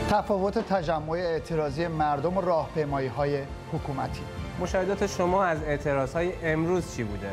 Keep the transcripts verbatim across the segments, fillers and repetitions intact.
تفاوت تجمع اعتراضی مردم و راهپیمایی‌های حکومتی. مشاهدات شما از اعتراضهای امروز چی بوده؟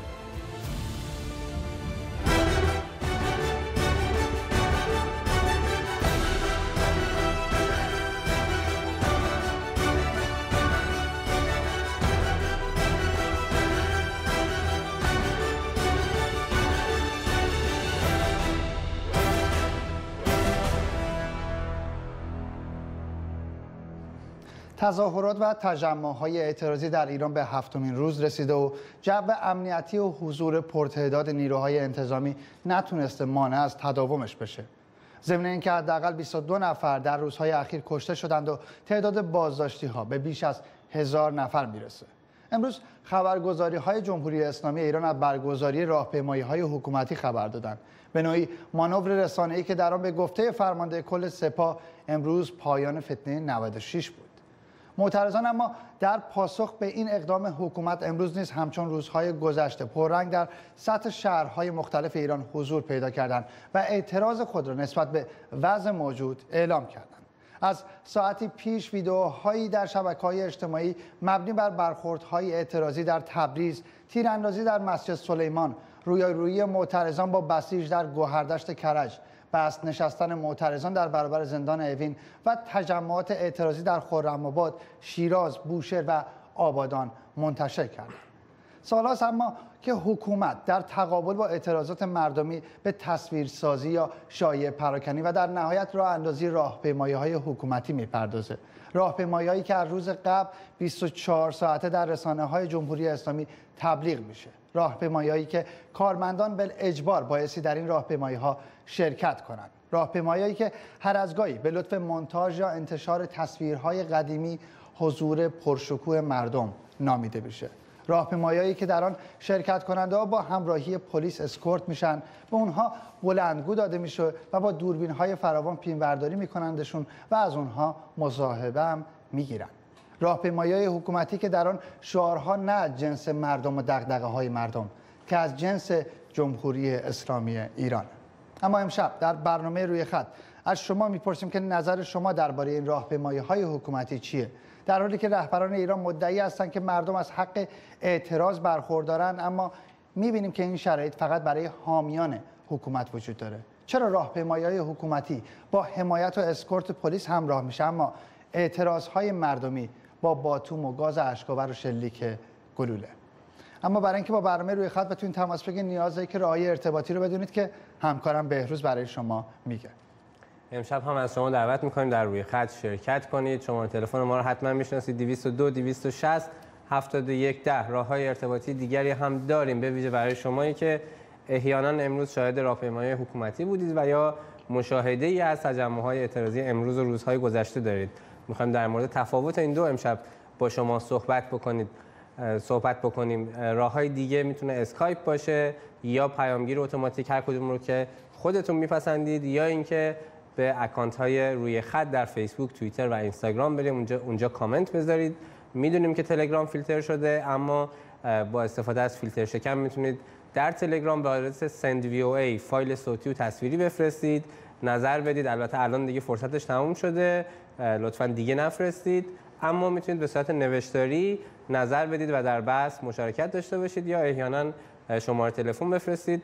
تظاهرات و تجمع‌های اعتراضی در ایران به هفتمین روز رسیده و جو امنیتی و حضور پرتعداد نیروهای انتظامی نتونسته مانع از تداومش بشه. ضمن اینکه حداقل بیست و دو نفر در روزهای اخیر کشته شدند و تعداد بازداشتی‌ها به بیش از هزار نفر میرسه. امروز خبرگزاری‌های جمهوری اسلامی ایران از برگزاری راهپیمایی‌های حکومتی خبر دادند. به نوعی مانور رسانه‌ای که در آن به گفته فرمانده کل سپاه امروز پایان فتنه نود و شش بود. معترضان اما در پاسخ به این اقدام حکومت امروز نیز همچون روزهای گذشته پررنگ در سطح شهرهای مختلف ایران حضور پیدا کردند و اعتراض خود را نسبت به وضع موجود اعلام کردند. از ساعتی پیش ویدئوهایی در شبکه‌های اجتماعی مبنی بر برخوردهای اعتراضی در تبریز، تیراندازی در مسجد سلیمان، رویارویی معترضان با بسیج در گوهردشت کرج، بست نشستن معترضان در برابر زندان اوین و تجمعات اعتراضی در خرم‌آباد، شیراز، بوشهر و آبادان منتشر کردند. سال‌هاست اما که حکومت در تقابل با اعتراضات مردمی به تصویرسازی یا شایعه پراکنی و در نهایت راه اندازی راهپیمایی‌های حکومتی می‌پردازه. راهپیمایی‌هایی که از روز قبل بیست و چهار ساعته در رسانه‌های جمهوری اسلامی تبلیغ میشه. راهپیمایی‌هایی که کارمندان بالاجبار بایستی در این راهپیمایی‌ها شرکت کنند. راهپیمایی‌هایی که هر از گاهی به لطف مونتاژ یا انتشار تصویرهای قدیمی حضور پرشکوه مردم نامیده میشه. راهپیمایی‌هایی که در آن شرکت کننده‌ها با همراهی پلیس اسکورت میشن، به اونها بلندگو داده میشه و با دوربین‌های فراوان فیلمبرداری میکنندشون و از اونها مصاحبه هم میگیرن. راهپیمایی‌های حکومتی که در آن شعارها نه از جنس مردم و دغدغه‌های مردم که از جنس جمهوری اسلامی ایران. اما امشب در برنامه روی خط از شما میپرسیم که نظر شما درباره این راهپیمایی‌های حکومتی چیه؟ در حالی که رهبران ایران مدعی هستند که مردم از حق اعتراض برخوردارن، اما میبینیم که این شرایط فقط برای حامیان حکومت وجود داره. چرا راهپیمایی‌های حکومتی با حمایت و اسکورت پلیس همراه میشه اما اعتراض‌های مردمی با باتوم و گاز اشک‌آور و شلیک گلوله؟ اما برای اینکه با برنامه روی خط بتونید تماس بگیرید نیازه که راههای ارتباطی رو بدونید که همکارم بهروز برای شما میگه. امشب هم از شما دعوت میکنیم در روی خط شرکت کنید. شماره تلفن ما رو حتما میشناسید: دویست و دو دویست و شصت هفتاد و یک ده. راههای ارتباطی دیگری هم داریم به ویژه برای شمایی که احیانا امروز شاهد راهپیمایی حکومتی بودید و یا مشاهده ای از تجمع‌های اعتراضی امروز و روزهای گذشته دارید. میخوایم در مورد تفاوت این دو امشب با شما صحبت بکنید صحبت بکنیم. راههای دیگه میتونه اسکایپ باشه یا پیامگیر اتوماتیک، هر کدوم رو که خودتون میپسندید، یا اینکه به اکانت های روی خط در فیسبوک، توییتر و اینستاگرام بریم، اونجا اونجا کامنت بذارید. میدونیم که تلگرام فیلتر شده، اما با استفاده از فیلتر شکن میتونید در تلگرام به آدرس سند وی او ای فایل صوتی و تصویری بفرستید، نظر بدید. البته الان دیگه فرصتش تموم شده، لطفاً دیگه نفرستید، اما میتونید به صورت نوشتاری نظر بدید و در بحث مشارکت داشته باشید، یا احیانا شماره تلفن بفرستید.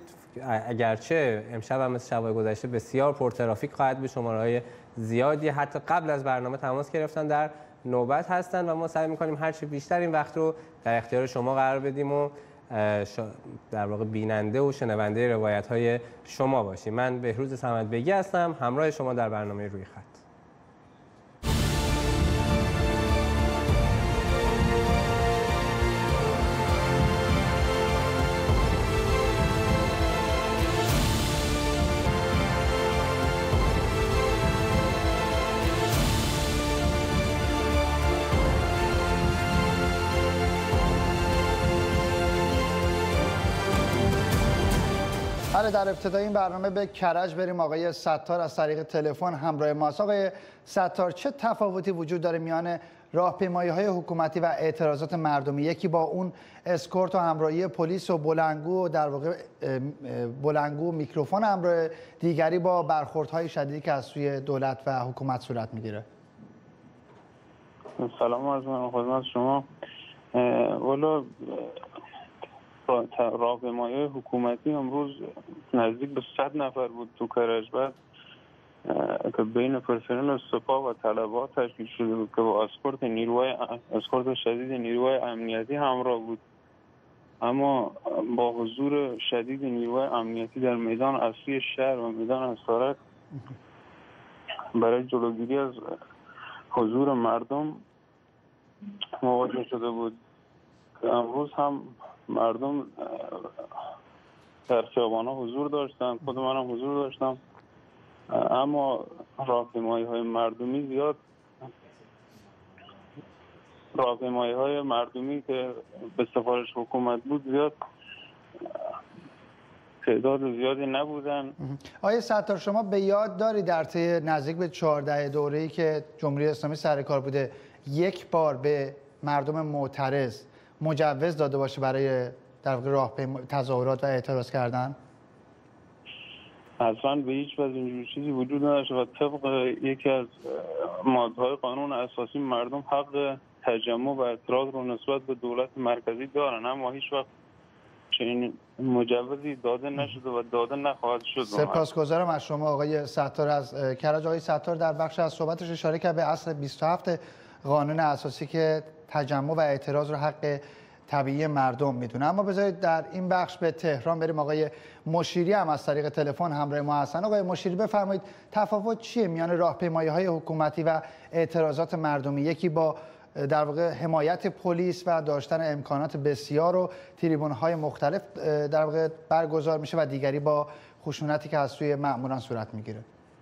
اگرچه امشب هم مثل شب‌های گذشته بسیار پرترافیک خواهد بود، شماره‌های زیادی حتی قبل از برنامه تماس گرفتن در نوبت هستن و ما سعی می‌کنیم هر چه بیشتر این وقت رو در اختیار شما قرار بدیم و در واقع بیننده و شنونده روایت‌های شما باشیم. من بهروز صمدبگی هستم، همراه شما در برنامه روی خط. در ابتدای این برنامه به کرج بریم. آقای ستار از طریق تلفن همراه ماست. آقای ستار، چه تفاوتی وجود داره میان راهپیمایی‌های حکومتی و اعتراضات مردمی؟ یکی با اون اسکورت و همراهی پلیس و بلندگو و در واقع بلندگو و میکروفون همراه، دیگری با برخوردهای شدیدی که از سوی دولت و حکومت صورت میگیره. سلام عرض می‌کنم خدمت شما. والا راهپیمایی حکومتی امروز نزدیک به صد نفر بود تو کرج، بعد که بین پرسنل سپاه و طلبات تشکیل شده بود که با اسکورت نیروهای اسکورت شدید نیروهای امنیتی همراه بود. اما با حضور شدید نیروهای امنیتی در میدان اصلی شهر و میدان اسارت برای جلوگیری از حضور مردم مواجه شده بود. امروز هم مردم در خیابان‌ها حضور داشتن، خود منم حضور داشتم، اما راهپیمایی‌های مردمی زیاد راهپیمایی‌های مردمی که به سفارش حکومت بود زیاد تعداد زیادی نبودن. آقای ستار، شما به یاد داری در طی نزدیک به چهارده دوره‌ای که جمهوری اسلامی سر کار بوده یک بار به مردم معترض مجوز داده باشه برای در واقع راهپیما تظاهرات و اعتراض کردن؟ اصلا به هیچ وجه اینجور چیزی وجود نداشته و طبق یکی از ماده‌های قانون اساسی مردم حق تجمع و اعتراض رو نسبت به دولت مرکزی دارن، اما هیچ وقت چنین مجوزی داده نشده و داده نخواهد شد. سپاسگزارم از شما آقای ستار از کرج. آقای ستار در بخش از صحبتش اشاره کرد به اصل بیست و هفت قانون اساسی که تجمع و اعتراض رو حق طبیعی مردم میدونه. اما بذارید در این بخش به تهران بریم. آقای مشیری هم از طریق تلفن همراه ما هستن. آقای مشیری بفرمایید تفاوت چیه میان راهپیمایی‌های حکومتی و اعتراضات مردمی؟ یکی با در واقع حمایت پلیس و داشتن امکانات بسیار و تریبون‌های مختلف در واقع برگزار میشه و دیگری با خشونتی که از سوی مأموران صورت میگیره.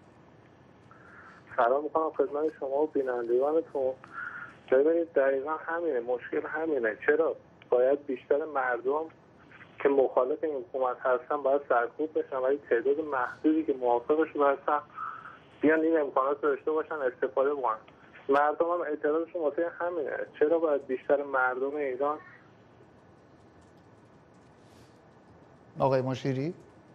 سلام میکنم خدمت شما و بینندگانتون. ببینید دقیقا همینه، مشکل همینه. چرا باید بیشتر مردم که مخالف این حکومت هستن باید سرکوب بشن، ولی تعداد محدودی که موافقشون هستن بیان این امکانات رو داشته باشن استفاده کنن. مردم هم اعتراضشون واسه همینه. چرا باید بیشتر مردم ایران؟ آقای مشیری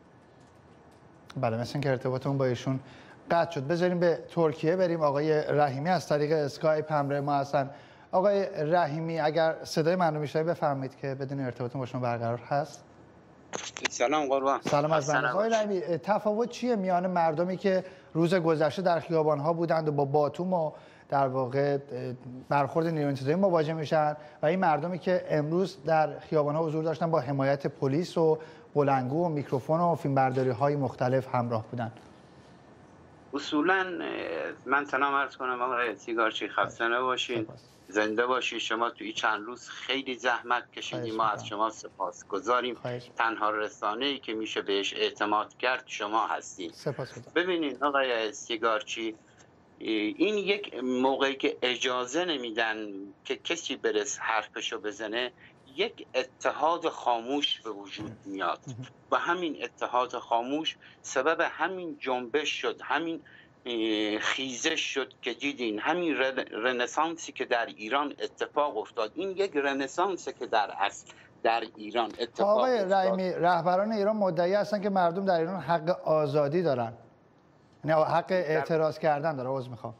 بله، مثل که ارتباطمون با ایشون قطع شد. بذاریم به ترکیه بریم. آقای رحیمی از طریق اسکایپ همراه ما هستن. آقای رحیمی اگر صدای من رو میشنوید بفرمایید که بدون ارتباطمون با شما برقرار هست. سلام قربان. سلام از بنده. آقای رحیمی تفاوت چیه میان مردمی که روز گذشته در خیابان‌ها بودند و با باتوم و در واقع برخورد نیروی انتظامی مواجه میشن و این مردمی که امروز در خیابان‌ها حضور داشتن با حمایت پلیس و بلندگو و میکروفون و فیلمبرداری‌های مختلف همراه بودن؟ اصولا من سلام عرض کنم آقای سیگارچی، خسته نباشین، زنده باشید. شما توی چند روز خیلی زحمت کشیدیم، ما از شما سپاسگزاریم. تنها رسانه‌ای که میشه بهش اعتماد کرد شما هستید. ببینید آقای سیگارچی، این یک موقعی که اجازه نمیدن که کسی برس حرفشو بزنه، یک اتحاد خاموش به وجود میاد و همین اتحاد خاموش سبب همین جنبش شد، همین خیزش شد که دیدین، همین رنسانسی که در ایران اتفاق افتاد. این یک رنسانسی که در اصل در ایران اتفاق آقای افتاد. رحیمی، رهبران ایران مدعی هستن که مردم در ایران حق آزادی دارن، نه حق اعتراض کردن داره. عذر میخوام.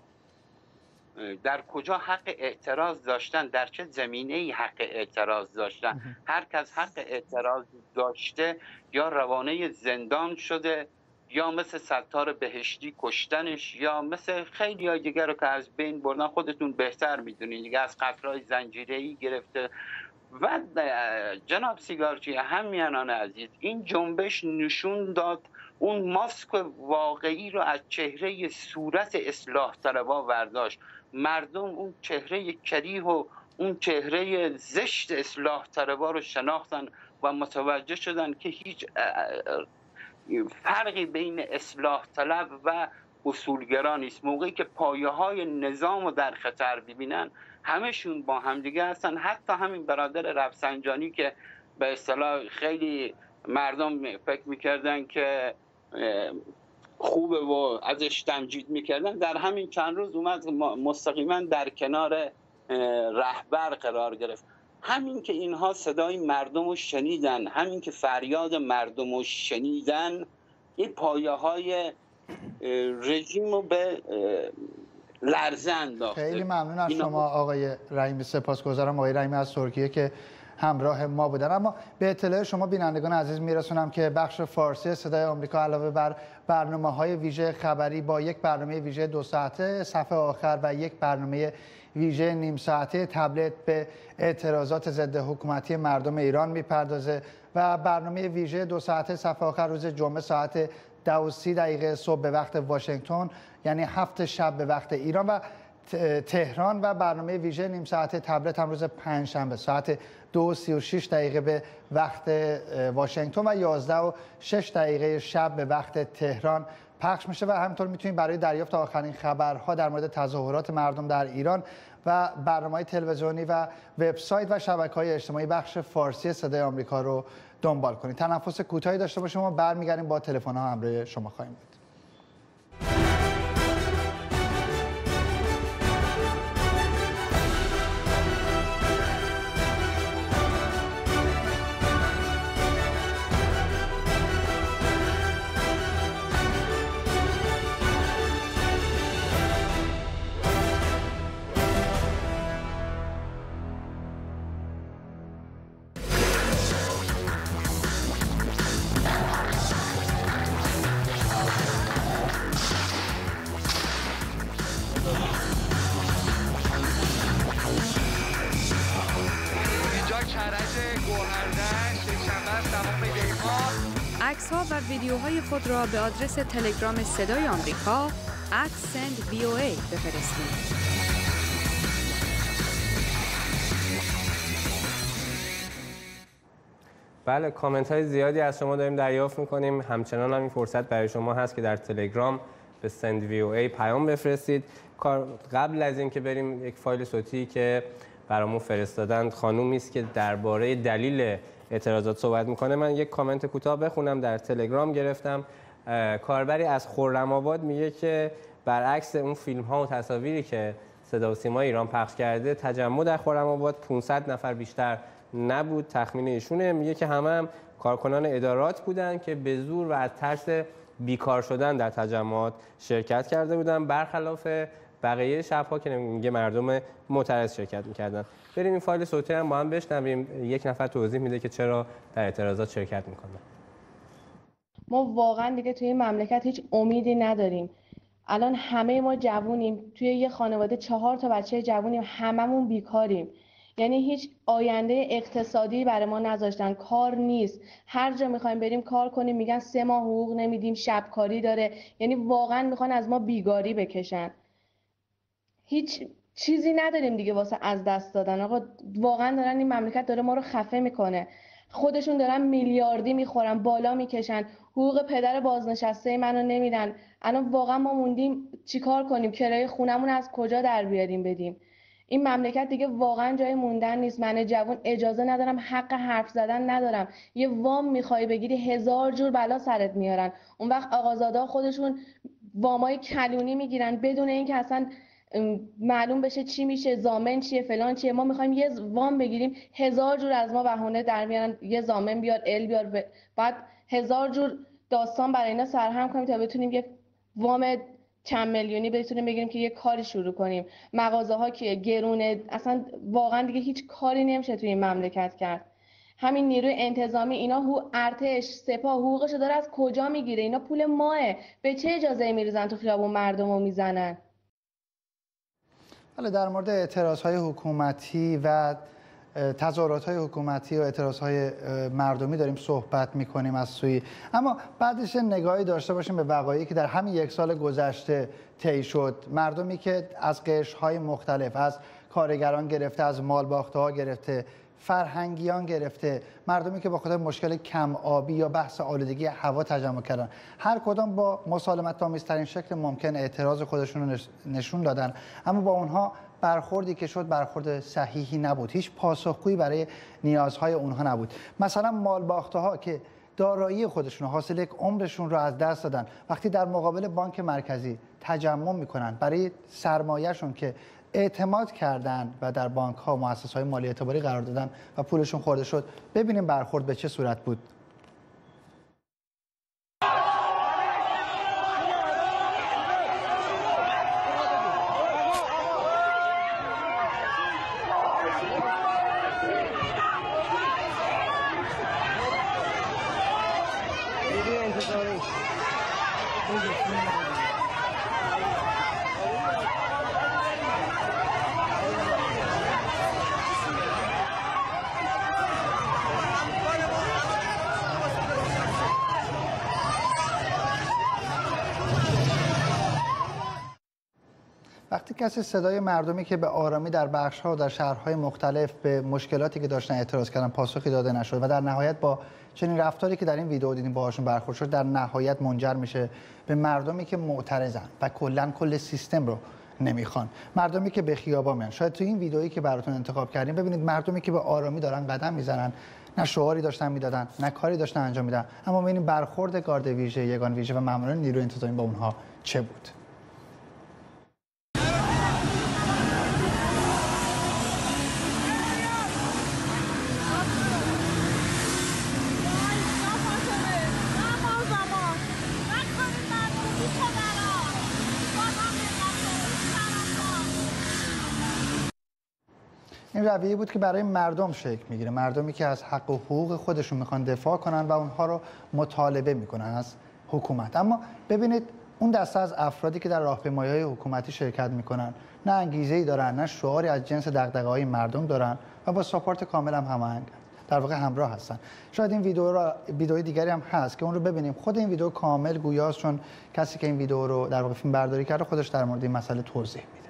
در کجا حق اعتراض داشتن؟ در چه زمینه‌ای حق اعتراض داشتن؟ هر کس حق اعتراض داشته یا روانه زندان شده یا مثل ستار بهشتی کشتنش یا مثل خیلی های دیگر رو که از بین بردن. خودتون بهتر میدونید دیگه، از قتل‌های زنجیره‌ای گرفته. و جناب سیگارچی همیانان عزیز، این جنبش نشون داد اون ماسک واقعی رو از چهره صورت اصلاح طلبها برداشت. مردم اون چهره کریه و اون چهره زشت اصلاح طلبها رو شناختن و متوجه شدن که هیچ فرقی بین اصلاح طلب و اصولگرا نیست. موقعی که پایه های نظام رو در خطر ببینن همشون با همدیگه هستن. حتی همین برادر رفسنجانی که به اصطلاح خیلی مردم فکر میکردن که خوبه و ازش تمجید میکردن، در همین چند روز اومد مستقیما در کنار رهبر قرار گرفت. همین که اینها صدای مردم رو شنیدن، همین که فریاد مردم رو شنیدن، این پایه های رژیم رو به لرزه انداخته. خیلی ممنون از شما آقای رحیمی، سپاسگزارم آقای رحیمی از ترکیه که همراه ما بودن. اما به اطلاع شما بینندگان عزیز میرسونم که بخش فارسی صدای آمریکا علاوه بر برنامه‌های ویژه خبری با یک برنامه ویژه دو ساعته صفحه آخر و یک برنامه ویژه نیم ساعته تبلت به اعتراضات ضد حکومتی مردم ایران میپردازه و برنامه ویژه دو ساعته صفحه آخر روز جمعه ساعت ده و سی دقیقه صبح به وقت واشنگتن، یعنی هفت شب به وقت ایران و تهران، و برنامه ویژه نیم ساعته تبلت هم روز پنجشنبه ساعت دو و سی و شش دقیقه به وقت واشنگتن و یازده و شش دقیقه شب به وقت تهران پخش میشه. و همینطور میتونید برای دریافت آخرین خبرها در مورد تظاهرات مردم در ایران و برنامه‌های تلویزیونی و وبسایت و شبکه‌های اجتماعی بخش فارسی صدای آمریکا رو دنبال کنید. تنفس کوتاهی داشته باشیم و برمیگردیم با تلفن‌ها همراه شما خواهیم بود. عکس‌ها و ویدیوهای خود را به آدرس تلگرام صدای آمریکا ات سند وی او ای بفرستید. بله، کامنت های زیادی از شما داریم دریافت میکنیم. همچنان هم این فرصت برای شما هست که در تلگرام به سند وی او ای پیام بفرستید. قبل از اینکه بریم، یک فایل صوتی که برامون فرستادن خانومی است که درباره دلیل اعتراضات صحبت میکنه. من یک کامنت کوتاه بخونم، در تلگرام گرفتم. کاربری از خرم‌آباد میگه که برعکس اون فیلم ها و تصاویری که صدا و سیما ایران پخش کرده، تجمع در خرم‌آباد پانصد نفر بیشتر نبود. تخمین ایشونه. میگه که همه هم کارکنان ادارات بودن که به زور و از ترس بیکار شدن در تجمعات شرکت کرده بودن، برخلاف بقیه شب‌ها که میگه مردم معترض شرکت میکردن. بریم این فایل صوتی هم با هم بشنویم. یک نفر توضیح میده که چرا در اعتراضات شرکت میکنه. ما واقعا دیگه توی این مملکت هیچ امیدی نداریم. الان همه ما جوونیم، توی یه خانواده چهار تا بچه جوونیم، هممون بیکاریم. یعنی هیچ آینده اقتصادی برای ما نذاشتن، کار نیست، هر جا میخوایم بریم کار کنیم میگن سه ماه حقوق نمیدیم، شبکاری داره. یعنی واقعا میخوان از ما بیگاری بکشن. هیچ چیزی نداریم دیگه واسه از دست دادن. آقا واقعا دارن، این مملکت داره ما رو خفه میکنه. خودشون دارن میلیاردی میخورن، بالا میکشن، حقوق پدر بازنشسته منو نمیدن. الان واقعا ما موندیم چیکار کنیم؟ کرایه خونمون از کجا در بیاریم بدیم؟ این مملکت دیگه واقعا جای موندن نیست. من جوان اجازه ندارم، حق حرف زدن ندارم. یه وام میخوای بگیری هزار جور بلا سرت میارن. اون وقت آقازادا خودشون وامای کلونی میگیرن بدون اینکه اصلا معلوم بشه چی میشه، ضامن چیه، فلان چیه. ما میخوایم یه وام بگیریم، هزار جور از ما بهونه در میارن، یه ضامن بیار، ال بیار، ب... بعد هزار جور داستان برای اینا سرهم کنیم تا بتونیم یه وام چند میلیونی بتونیم بگیریم که یه کاری شروع کنیم. مغازه ها که گرونه، اصلا واقعا دیگه هیچ کاری نمیشه توی این مملکت کرد. همین نیروی انتظامی اینا، هو ارتش، سپاه حقوقشو داره از کجا میگیره؟ اینا پول ماه، به چه اجازه میریزن تو خیابون مردمو میزنن؟ حالا در مورد اعتراضهای حکومتی و تظاهرات‌های حکومتی و اعتراضهای مردمی داریم صحبت می‌کنیم از سوی، اما بعدش نگاهی داشته باشیم به وقایعی که در همین یک سال گذشته طی شد. مردمی که از قشرهای مختلف، از کارگران گرفته، از مالباخته‌ها گرفته، فرهنگیان گرفته، مردمی که با خاطر مشکل کم آبی یا بحث آلودگی هوا تجمع کردن، هر کدام با مسالمت‌آمیزترین شکل ممکن اعتراض خودشون رو نشون دادن، اما با اونها برخوردی که شد برخورد صحیحی نبود. هیچ پاسخگویی برای نیازهای اونها نبود. مثلا مالباخته‌ها که دارایی خودشون، حاصل یک عمرشون رو از دست دادن، وقتی در مقابل بانک مرکزی تجمع میکنن برای سرمایه‌شون که اعتماد کردن و در بانک‌ها و مؤسسه‌های مالی اعتباری قرار دادن و پولشون خورده شد، ببینیم برخورد به چه صورت بود. وقتی کسی صدای مردمی که به آرامی در بخش‌ها و در شهرهای مختلف به مشکلاتی که داشتن اعتراض کردن پاسخی داده نشد و در نهایت با چنین رفتاری که در این ویدیو دیدیم باهاشون برخورد شد، در نهایت منجر میشه به مردمی که معترضن و کلاً کل سیستم رو نمیخوان، مردمی که به خیابان میان. شاید تو این ویدئویی که براتون انتخاب کردیم ببینید مردمی که به آرامی دارن قدم میزنن، نه شعاری داشتن میدادن نه کاری داشتن انجام میدن، اما ببینید برخورد گارد ویژه، یگان ویژه و ماموران نیروی انتظامی با اونها چه بود. این رویه بود که برای مردم شکل میگیره، مردمی که از حق و حقوق خودشون میخوان دفاع کنن و اونها رو مطالبه میکنن از حکومت. اما ببینید اون دسته از افرادی که در راهپیمایی‌های حکومتی شرکت میکنن نه انگیزه‌ای دارن، نه شعاری از جنس دغدغه‌های مردم دارن و با ساپورت کامل هم هماهنگ، در واقع همراه هستن. شاید این ویدیو را ویدیوی دیگری هم هست که اون رو ببینیم. خود این ویدیو کامل گویاست، چون کسی که این ویدیو رو در واقع فیلم برداری کرده خودش در مورد این مسئله توضیح میده.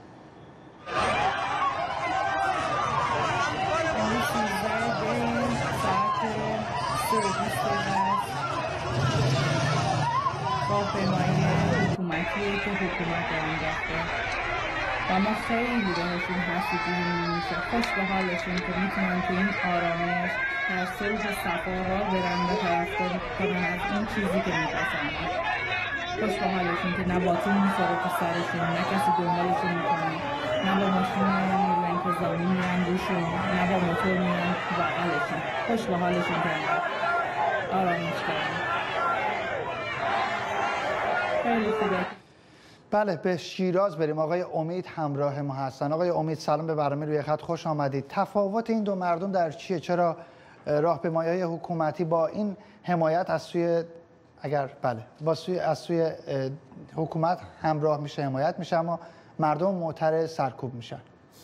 راهپیمایی حکومتیه که حکومت انداخته و ما خیلی بهشون حسودی میشه، خوش به حالشون که میتونن تو این آرامش در صلح صفا راه برن و طرفداری کنن از این چیزی که میپسندن. خوش به حالشون که نه باطل میخوره تو سرشون، نه کسی دنبالشون میکنه، نه با ماشین نیروی انتظامی میرن روشون، نه با موتور میرن بغلشون. خوش به حالشون که آرامش کنن. بله، به شیراز بریم. آقای امید همراه ما هستن. آقای امید سلام، به برنامه روی خط خوش آمدید. تفاوت این دو مردم در چیه؟ چرا راهپیمایی‌های حکومتی با این حمایت از سوی اگر بله با سوی از سوی حکومت همراه میشه، حمایت میشه، اما مردم معترض سرکوب میشن؟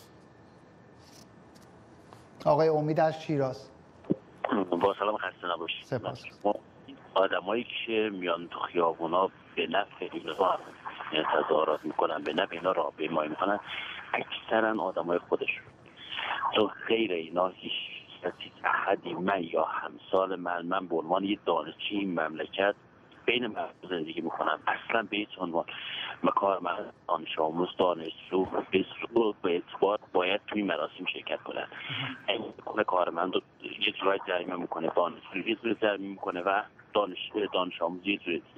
آقای امید از شیراز. با سلام، خسته نباشید. سپاس. آدمایی که میان تو خیابونا به نفع اینا تظاهرات میکنن، به نفع اینا راهپیمایی میکنن، اکثرا آدمای خودشون. تو غیر اینا هیچ کسی احدی، من یا همسال من من به عنوان یه دانشجوی این مملکت بین مردم زندگی میکنم، اصلا به هیچ عنوان کارمند، دانش آموز، دانشجو به زور به اعتبار باید توی مراسم شرکت کنن. این کارمند یه جورایی جریمه میکنه، دانشجو یه جورایی جریمه میکنه و دانش دانش آموز یه جورایی.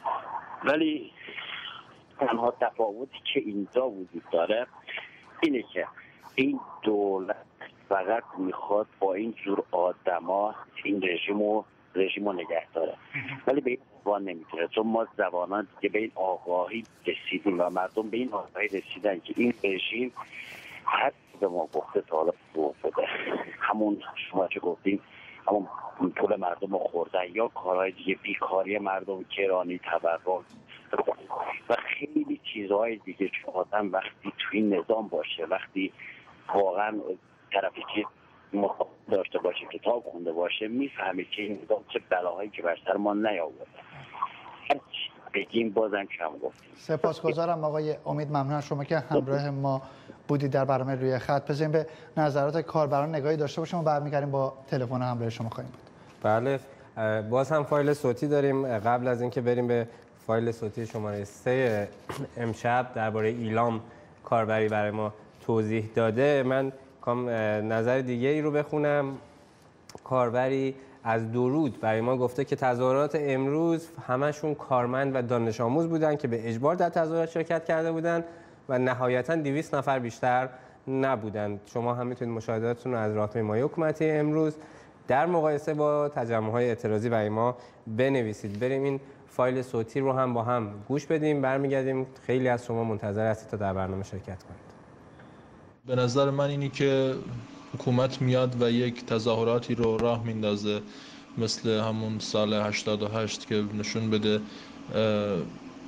ولی تنها تفاوتی که اینجا وجود داره اینه که این دولت فقط میخواد با این جور آدما این رژیمو رژیمو نگه داره، ولی به این عنوان نمیتونه، چون ما جوانان دیگه به این آگاهی رسیدیم و مردم به این آگاهی رسیدن که این رژیم هر به ما گفته تا حالا بوده، همون شما چه گفتیم، همون پول مردم رو خوردن یا کارهای دیگه، بیکاری مردم، کرانی، تورم و خیلی چیزهای دیگه که آدم وقتی توی نظام باشه، وقتی واقعا طرفی که مخاطب داشته باشه، کتاب خونده باشه، میفهمه که این نظام چه بلاهایی که بر سر ما نیاورده. هر چی بگیم بازم کم گفتیم. سپاسگزارم آقای امید، ممنون شما که همراه ما بودید در برنامه روی خط. بزنیم به نظرات کاربران نگاهی داشته باشیم و برمیگردیم با تلفن همراه شما خواهیم بود. بله، باز هم فایل صوتی داریم. قبل از اینکه بریم به فایل صوتی شماره سه امشب درباره ایلام کاربری برای ما توضیح داده، من کام نظر دیگه ای رو بخونم. کاربری از درود برای ما گفته که تظاهرات امروز همشون کارمند و دانش آموز بودن که به اجبار در تظاهرات شرکت کرده بودن و نهایتاً دویست نفر بیشتر نبودن. شما هم میتونید مشاهداتتون رو از راهپیمایی حکومتی امروز در مقایسه با تجمع‌های اعتراضی برای ما بنویسید. بریم این فایل صوتی رو هم با هم گوش بدیم، برمیگردیم. خیلی از شما منتظر هستید تا در برنامه شرکت کنید. به نظر من اینی که حکومت میاد و یک تظاهراتی رو راه میندازه مثل همون سال هشتاد و هشت که نشون بده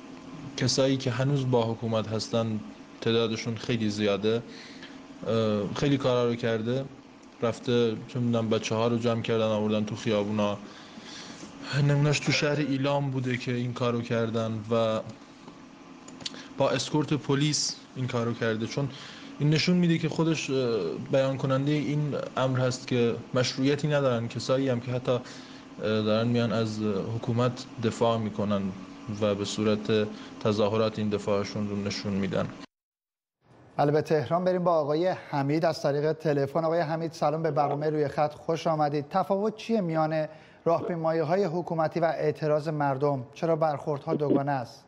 کسایی که هنوز با حکومت هستن تعدادشون خیلی زیاده. خیلی کارا رو کرده، رفته چه میدونم بچه ها رو جمع کردن آوردن تو خیابونا. نمونهش تو شهر ایلام بوده که این کارو کردن و با اسکورت پلیس این کارو کرده، چون این نشون میده که خودش بیان کننده این امر هست که مشروعیتی ندارن کسایی هم که حتی دارن میان از حکومت دفاع میکنن و به صورت تظاهرات این دفاعشون رو نشون میدن. بله، به تهران بریم با آقای حمید از طریق تلفن. آقای حمید سلام، به برنامه روی خط خوش آمدید. تفاوت چیه میان راهپیمایی‌های حکومتی و اعتراض مردم؟ چرا برخوردها دوگانه است؟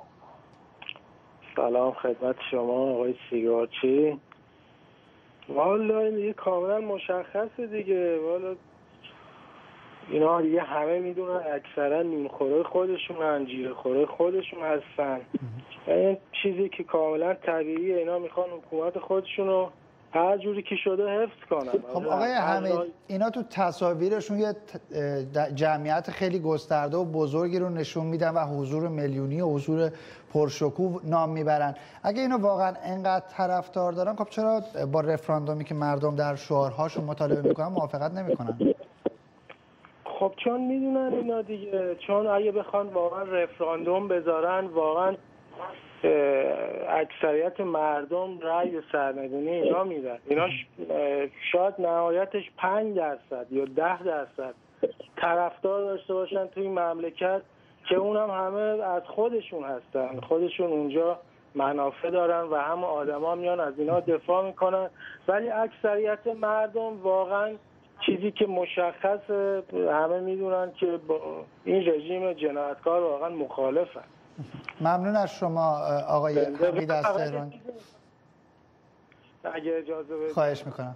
سلام خدمت شما آقای سیگارچی. والا این دیگه کاملا مشخصه دیگه. والا اینا دیگه همه میدونن اکثرا نونخوره خودشون، جیره‌خوره خودشون هستن. این چیزی که کاملا طبیعیه. اینا میخوان حکومت خودشون رو هر جوری که شده حفظ کنن. خب آقای حمید، اینا تو تصاویرشون یه جمعیت خیلی گسترده و بزرگی رو نشون میدن و حضور میلیونی و حضور پرشکوه نام میبرن. اگه اینا واقعا انقدر طرفدار دارن، خب چرا با رفراندومی که مردم در شعارهاشون مطالبه میکنن موافقت نمیکنن؟ خب چون میدونن اینا دیگه، چون اگه بخوان واقعا رفراندوم بذارن، واقعا اکثریت مردم رأی به سرنگونی اینا میدن. اینا شاید نهایتش پنج درصد یا ده درصد طرفدار داشته باشن توی این مملکت که اونم همه از خودشون هستن، خودشون اونجا منافع دارن و همه آدما میان از اینا دفاع میکنن. ولی اکثریت مردم واقعا چیزی که مشخصه، همه میدونن که با این رژیم جنایتکار واقعا مخالفن. ممنون از شما آقای حمید از تهران. اگه اجازه بدید خواهش میکنم.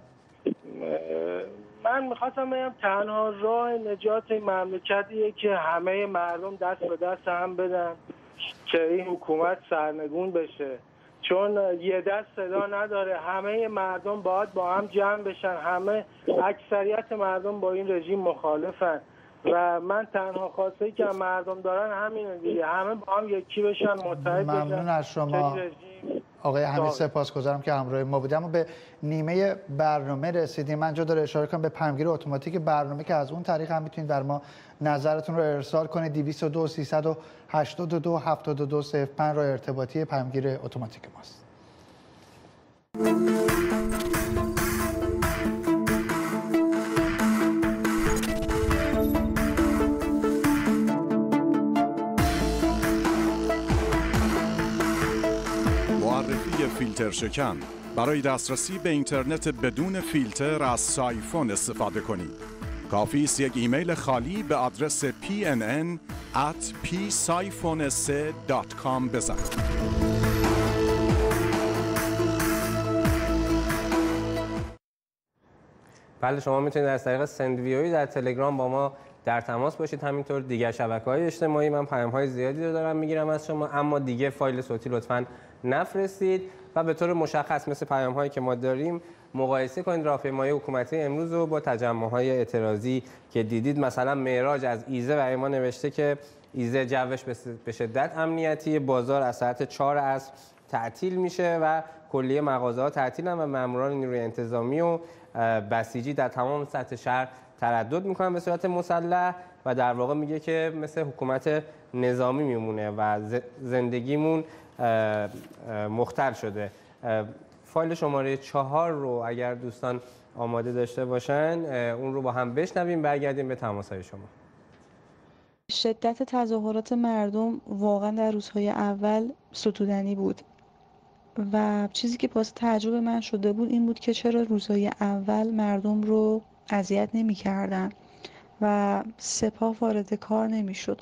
من میخواستم بگم تنها راه نجات این مملکتیه که همه مردم دست به دست هم بدن که این حکومت سرنگون بشه، چون یه دست صدا نداره. همه مردم باید با هم جمع بشن. همه اکثریت مردم با این رژیم مخالفن و من تنها خواسته ای که مردم دارن همینه دیگه، همه با هم یکی بشن، متحد بشن. ممنون از شما آقای حمید، سپاسگزارم که همراه ما بودیم. به نیمه برنامه رسیدیم. من جا داره اشاره کنم به پیامگیر اتوماتیک برنامه که از اون طریق هم میتونید بر ما نظرتون رو ارسال کنید. دویست و دو سیصد و هشتاد و دو هفتاد و دو صفر پنج راه ارتباطی پیامگیر اتوماتیک ماست. فیلتر شکن. برای دسترسی به اینترنت بدون فیلتر از سایفون استفاده کنید. کافی است یک ایمیل خالی به آدرس پی ان ان ات پی سایفون سه دات کام بزنید. بله، شما میتونید از طریق سندویوی در تلگرام با ما در تماس باشید. همینطور دیگر شبکه‌های اجتماعی. من پیام‌های زیادی رو دارم میگیرم از شما، اما دیگه فایل صوتی لطفاً نفرستید و به طور مشخص مثل پیام‌هایی که ما داریم مقایسه کنید راهپیمایی حکومتی امروز رو با تجمع‌های اعتراضی که دیدید. مثلا معراج از ایزه برای ما نوشته که ایزه جوش به شدت امنیتی، بازار از ساعت چهار عصر تعطیل میشه و کلیه مغازه‌ها تعطیلن و ماموران نیروی انتظامی و بسیجی در تمام سطح شهر تردد میکنن به صورت مسلح و در واقع میگه که مثل حکومت نظامی میمونه و زندگیمون مختل شده. فایل شماره چهار رو اگر دوستان آماده داشته باشن اون رو با هم بشنویم، برگردیم به تماس‌های شما. شدت تظاهرات مردم واقعا در روزهای اول ستودنی بود و چیزی که باعث تعجب من شده بود این بود که چرا روزهای اول مردم رو اذیت نمی‌کردن و سپاه وارد کار نمی‌شد.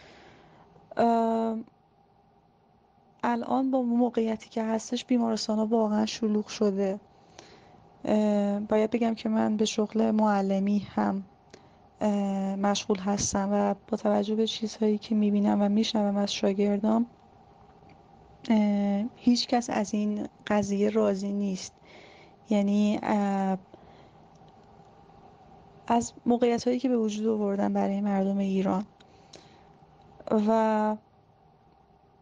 الان با موقعیتی که هستش بیمارستان‌ها واقعا شلوغ شده. باید بگم که من به شغل معلمی هم مشغول هستم و با توجه به چیزهایی که میبینم و میشنوم از شاگردام هیچ کس از این قضیه راضی نیست. یعنی از موقعیت‌هایی که به وجود آوردن برای مردم ایران و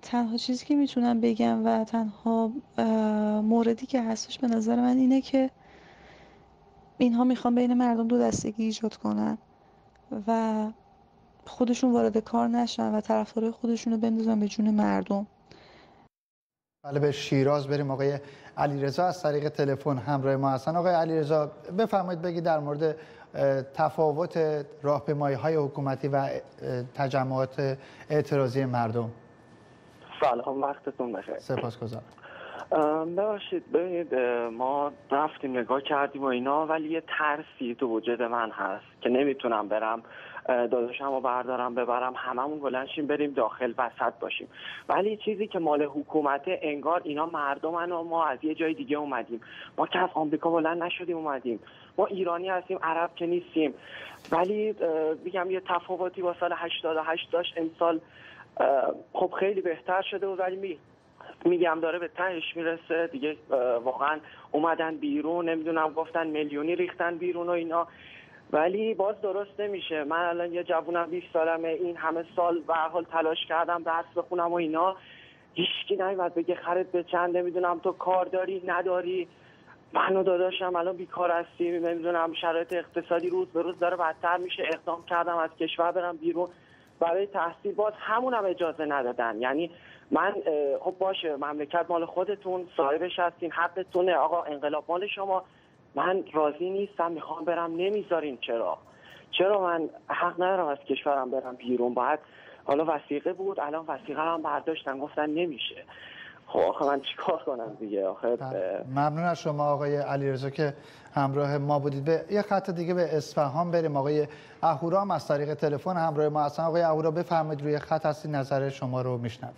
تنها چیزی که میتونم بگم و تنها موردی که هستش به نظر من اینه که اینها میخوان بین مردم دو دستگی ایجاد کنن و خودشون وارد کار نشن و طرفدارای خودشون رو بندازن به جون مردم. بله، به شیراز بریم. آقای علیرضا از طریق تلفن همراه ما هستن. آقای علیرضا بفرمایید بگید در مورد تفاوت راهپیمایی‌های حکومتی و تجمعات اعتراضی مردم. سلام، وقتتون بخیر. سپاسگزارم. ببخشید، ببینید ما رفتیم نگاه کردیم و اینا، ولی یه ترسی تو وجود من هست که نمیتونم برم داداشم رو بردارم ببرم هممون بلند شیم بریم داخل وسط باشیم. ولی چیزی که مال حکومته انگار اینا مردمن و ما از یه جای دیگه اومدیم. ما که از آمریکا بلند نشدیم اومدیم، ما ایرانی هستیم، عرب که نیستیم. ولی میگم یه تفاوتی با سال هشتاد و هشت داشت، امسال خب خیلی بهتر شده و ولی می میگم داره به تهش میرسه دیگه. واقعا اومدن بیرون، نمیدونم گفتن میلیونی ریختن بیرون و اینا، ولی باز درست نمیشه. من الان یه جوونم بیست سالمه، این همه سال به هر حال تلاش کردم درس بخونم و اینا، هیچکی نمیاد بگه خرید به چند، نمیدونم تو کار داری نداری. من و داداشم الان بیکار هستیم، نمیدونم شرایط اقتصادی روز به روز داره بدتر میشه. اقدام کردم از کشور برم بیرون برای تحصیل، باز همونم اجازه ندادن. یعنی من خب باشه مملکت مال خودتون، صاحبش هستین، حقتونه، آقا انقلاب مال شما، من راضی نیستم، میخوام برم، نمیذارین. چرا چرا من حق ندارم از کشورم برم بیرون؟ باید حالا وثیقه بود، الان وثیقه هم برداشتن گفتن نمیشه. خب آخه من چیکار کنم دیگه؟ آخه ممنون از شما آقای علیرضا که همراه ما بودید. به یه خط دیگه به اصفهان بریم. آقای اهورا هم از طریق تلفن همراه ما هستن. آقای اهورا بفرمایید، روی خط هستید، نظر شما رو میشنویم.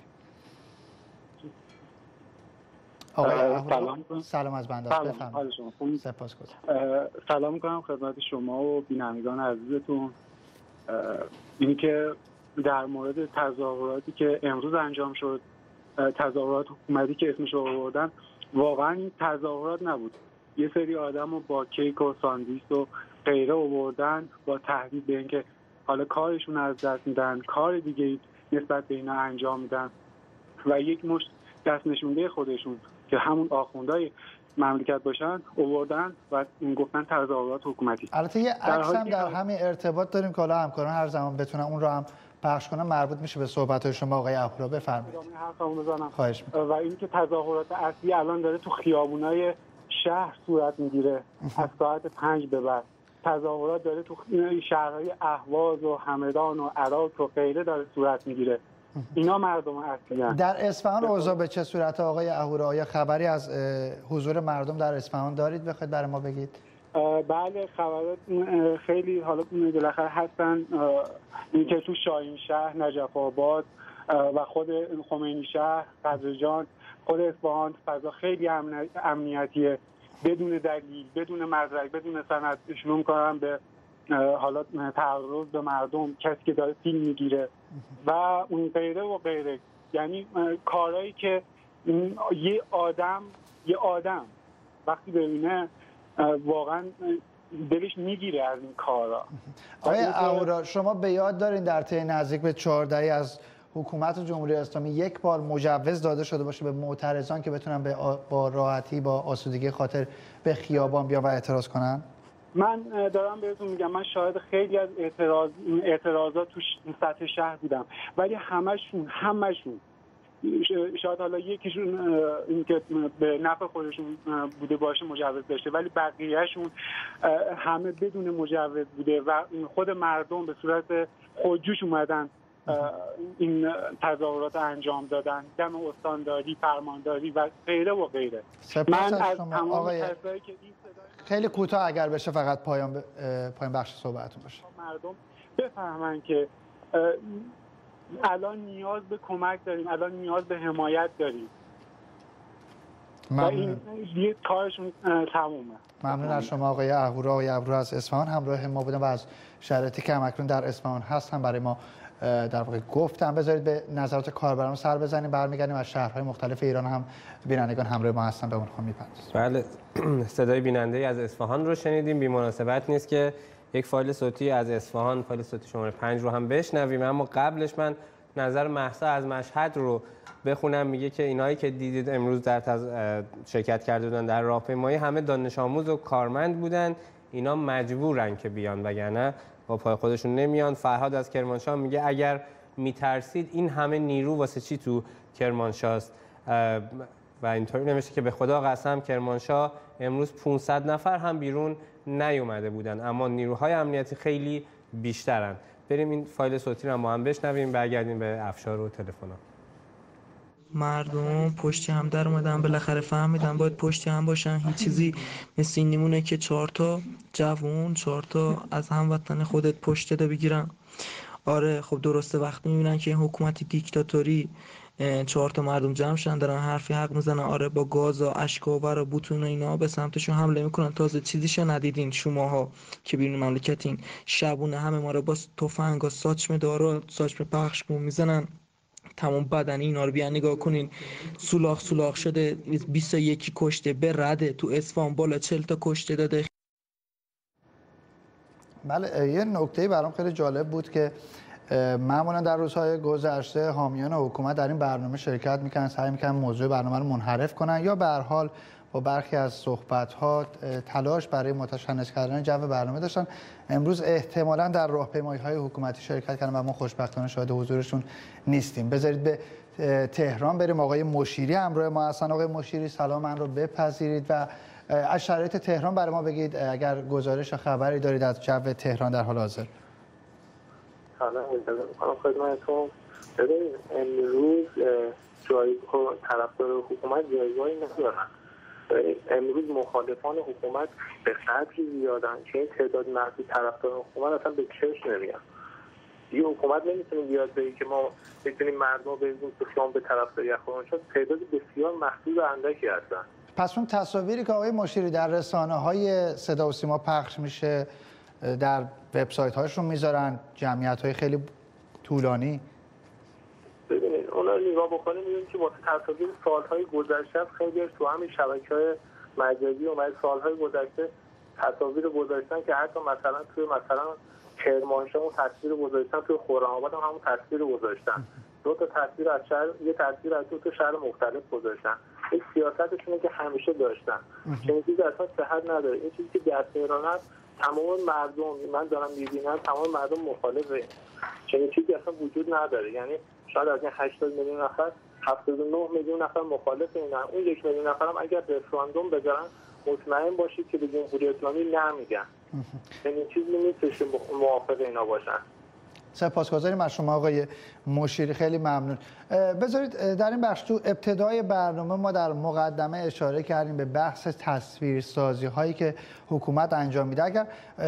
آقای اهورا سلام از بنده، بفرمایید. سپاسگزارم. سلام می‌کنم خدمت شما و بینندگان عزیزتون. اینی که در مورد تظاهراتی که امروز انجام شد، تظاهرات حکومتی که اسمش رو آوردن، واقعا این تظاهرات نبود. یه سری آدم رو با کیک و ساندویچ و غیره آوردن با تهدید به اینکه حالا کارشون از دست میدن، کار دیگه نسبت به اینا انجام میدن و یک مشت دست نشونده خودشون که همون آخوندهای مملکت باشن آوردن و گفتن تظاهرات حکومتی. البته یه عکس هم در همین ارتباط داریم که حالا همکاران هر زمان بتونن اون رو هم پخش کنم، مربوط میشه به صحبت‌های شما آقای اهورا. بفرمایید. خواهش می‌کنم. و اینکه تظاهرات اصلی الان داره تو خیابونای شهر صورت میگیره از ساعت پنج به بعد. تظاهرات داره تو شهرهای اهواز و همدان و عراق و غیره داره صورت میگیره. اینا مردم اصلی. در اصفهان اوضاع به چه صورت آقای اهورا؟ آیا خبری از حضور مردم در اصفهان دارید بخواید برای ما بگید؟ بله، خبرات خیلی حالا بالاخره هستن، اینکه تو شاهین شهر، نجف آباد و خود خمینی شهر، قدرجان، خود اصفهان فضا خیلی امنیتیه، بدون دلیل، بدون مدرک، بدون سند شروع می‌کنن به حالا تعرض به مردم، کسی که داره فیلم میگیره و اون غیره و غیره. یعنی کارهایی که یه آدم یه آدم وقتی ببینه واقعا دلش میگیره از این کارا. آقای اهورا، شما به یاد دارین در طی نزدیک به چهاردهی از حکومت جمهوری اسلامی یک بار مجوز داده شده باشه به معترضان که بتونن با راحتی با آسودگی خاطر به خیابان بیان و اعتراض کنن؟ من دارم بهتون میگم، من شاهد خیلی از اعتراض اعتراضات تو سطح شهر بودم، ولی همشون همشون شاید حالا یکیشون این که به نفع خودشون بوده باشه مجوز داشته، ولی بقیهشون همه بدون مجوز بوده و خود مردم به صورت خودجوش اومدن این تظاهرات انجام دادن، دم استانداری، فرمانداری و غیره و غیره. من از تمام آقای... کسایی که این خیلی کوتاه اگر بشه فقط پایان ب... پایان بخش صحبتتون باشه، مردم بفهمن که الان نیاز به کمک داریم، الان نیاز به حمایت داریم. ممنون. و این دیگه کارشون تمومه. ممنون از شما آقای اهورا. آقای اهورا از اصفهان همراه ما بودن و از شرایطی که همکنون در اصفهان هست هم برای ما در واقع گفتم. بذارید به نظرات کاربران سر بزنیم، برمیگردیم از شهرهای مختلف ایران هم بینندگان همراه ما هستن به اونها میپردازیم. بله، صدای بیننده از اصفهان رو شنیدیم. بی مناسبت نیست که یک فایل صوتی از اصفهان، فایل صوتی شماره پنج رو هم بشنویم، اما قبلش من نظر مهسا از مشهد رو بخونم. میگه که اینایی که دیدید امروز در تز... شرکت کرده بودن در راهپیمایی همه دانش آموز و کارمند بودن، اینا مجبورن که بیان وگرنه با پای خودشون نمیان. فرهاد از کرمانشاه میگه اگر میترسید این همه نیرو واسه چی تو کرمانشاه است؟ و اینطوری نمیشه که به خدا قسم کرمانشاه امروز پانصد نفر هم بیرون نیومده بودن، اما نیروهای امنیتی خیلی بیشترن. بریم این فایل صوتی رو با هم بشنویم، برگردیم به افشار و تلفن‌ها. مردم پشت هم در اومدن، بالاخره فهمیدن باید پشت هم باشن. هیچ چیزی مثل این نمونه که چهار تا جوون چهار تا از هموطن خودت پشت ده بگیرن. آره خب درسته وقتی میبینن که این حکومت دیکتاتوری چهار تا مردم جمع شدن دارن حرفی حق میزنن، آره با گاز و اشکاور و بوتون و اینا به سمتشون حمله میکنن. تازه چیزیشو ندیدین شماها که بیرون مملکتین، شبونه همه ما رو با تفنگ و ساچمه دارو ساچمه پخش بون میزنن، تمام بدن اینا رو بیان نگاه کنین، سولاخ سولاخ شده، بیست و یک کشته به رده، تو اصفهان بالا چهل تا کشته داده. بله یه نکته برام خیلی جالب بود که معمولا در روزهای گذشته حامیان حکومت در این برنامه شرکت میکنن، سعی میکنن موضوع برنامه رو منحرف کنن یا به هر حال با برخی از صحبت‌ها تلاش برای متشنج کردن جو برنامه داشتن. امروز احتمالاً در راهپیمایی‌های حکومتی شرکت کردن و ما خوشبختانه شاهد حضورشون نیستیم. بذارید به تهران بریم. آقای مشیری همراه ما هستن. آقای مشیری سلام من رو بپذیرید و از شرایط تهران برای ما بگید اگر گزارش خبری دارید از جو تهران در حال حاضر. سلام می‌کنم خدمتتون. ببینید امروز جای طرفدار حکومت جایگاهی ندارن. امروز مخالفان حکومت به قدری زیادن که این تعداد محدود طرفدار حکومت اصلا به چشم نمیاد. یه حکومت نمیتونه بیاد بگه که ما میتونیم مردم رو بریزیم تو خیابون به طرفداری خودمون، چون تعداد بسیار محدود و اندکی هستن. پس اون تصاویری که آقای مشیری در رسانه‌های صدا و سیما پخش میشه، در وبسایت هاشون میذارن، جمعیت‌های خیلی طولانی، ببینید اونا رو نگاه بکنید می‌بینید که واسه تصاویر سال‌های گذشته خیلی تو همین شبکه‌های مجازی و سال‌های گذشته تصاویر گذاشتن که حتی مثلا توی مثلا کرمانشاه اون تصویر گذاشتن، توی خرم‌آباد هم همون تصویر گذاشتن. دو تا تصویر از شهر، یه تصویر از دو تا شهر مختلف گذاشتن. این سیاستشونه که همیشه داشتن. چنین چیزی اصلا صحت نداره. این چیزی که در تهران هست تمام مردم، من دارم می‌بینم تمام مردم مخالفه. چنین چیزی اصلا وجود نداره. یعنی شاید از این هشتاد میلیون نفر هفتاد و نه میلیون نفر مخالف اینن. اون یک میلیون نفر هم اگر رفراندوم بذارن مطمئن باشید که به جمهوری اسلامی نه میگن. چنین چیزی نیستش که موافق اینا باشن. سپاسگزاریم از شما آقای مشیری، خیلی ممنون. بذارید در این بخش تو ابتدای برنامه ما در مقدمه اشاره کردیم به بحث تصویرسازی هایی که حکومت انجام میده. اگر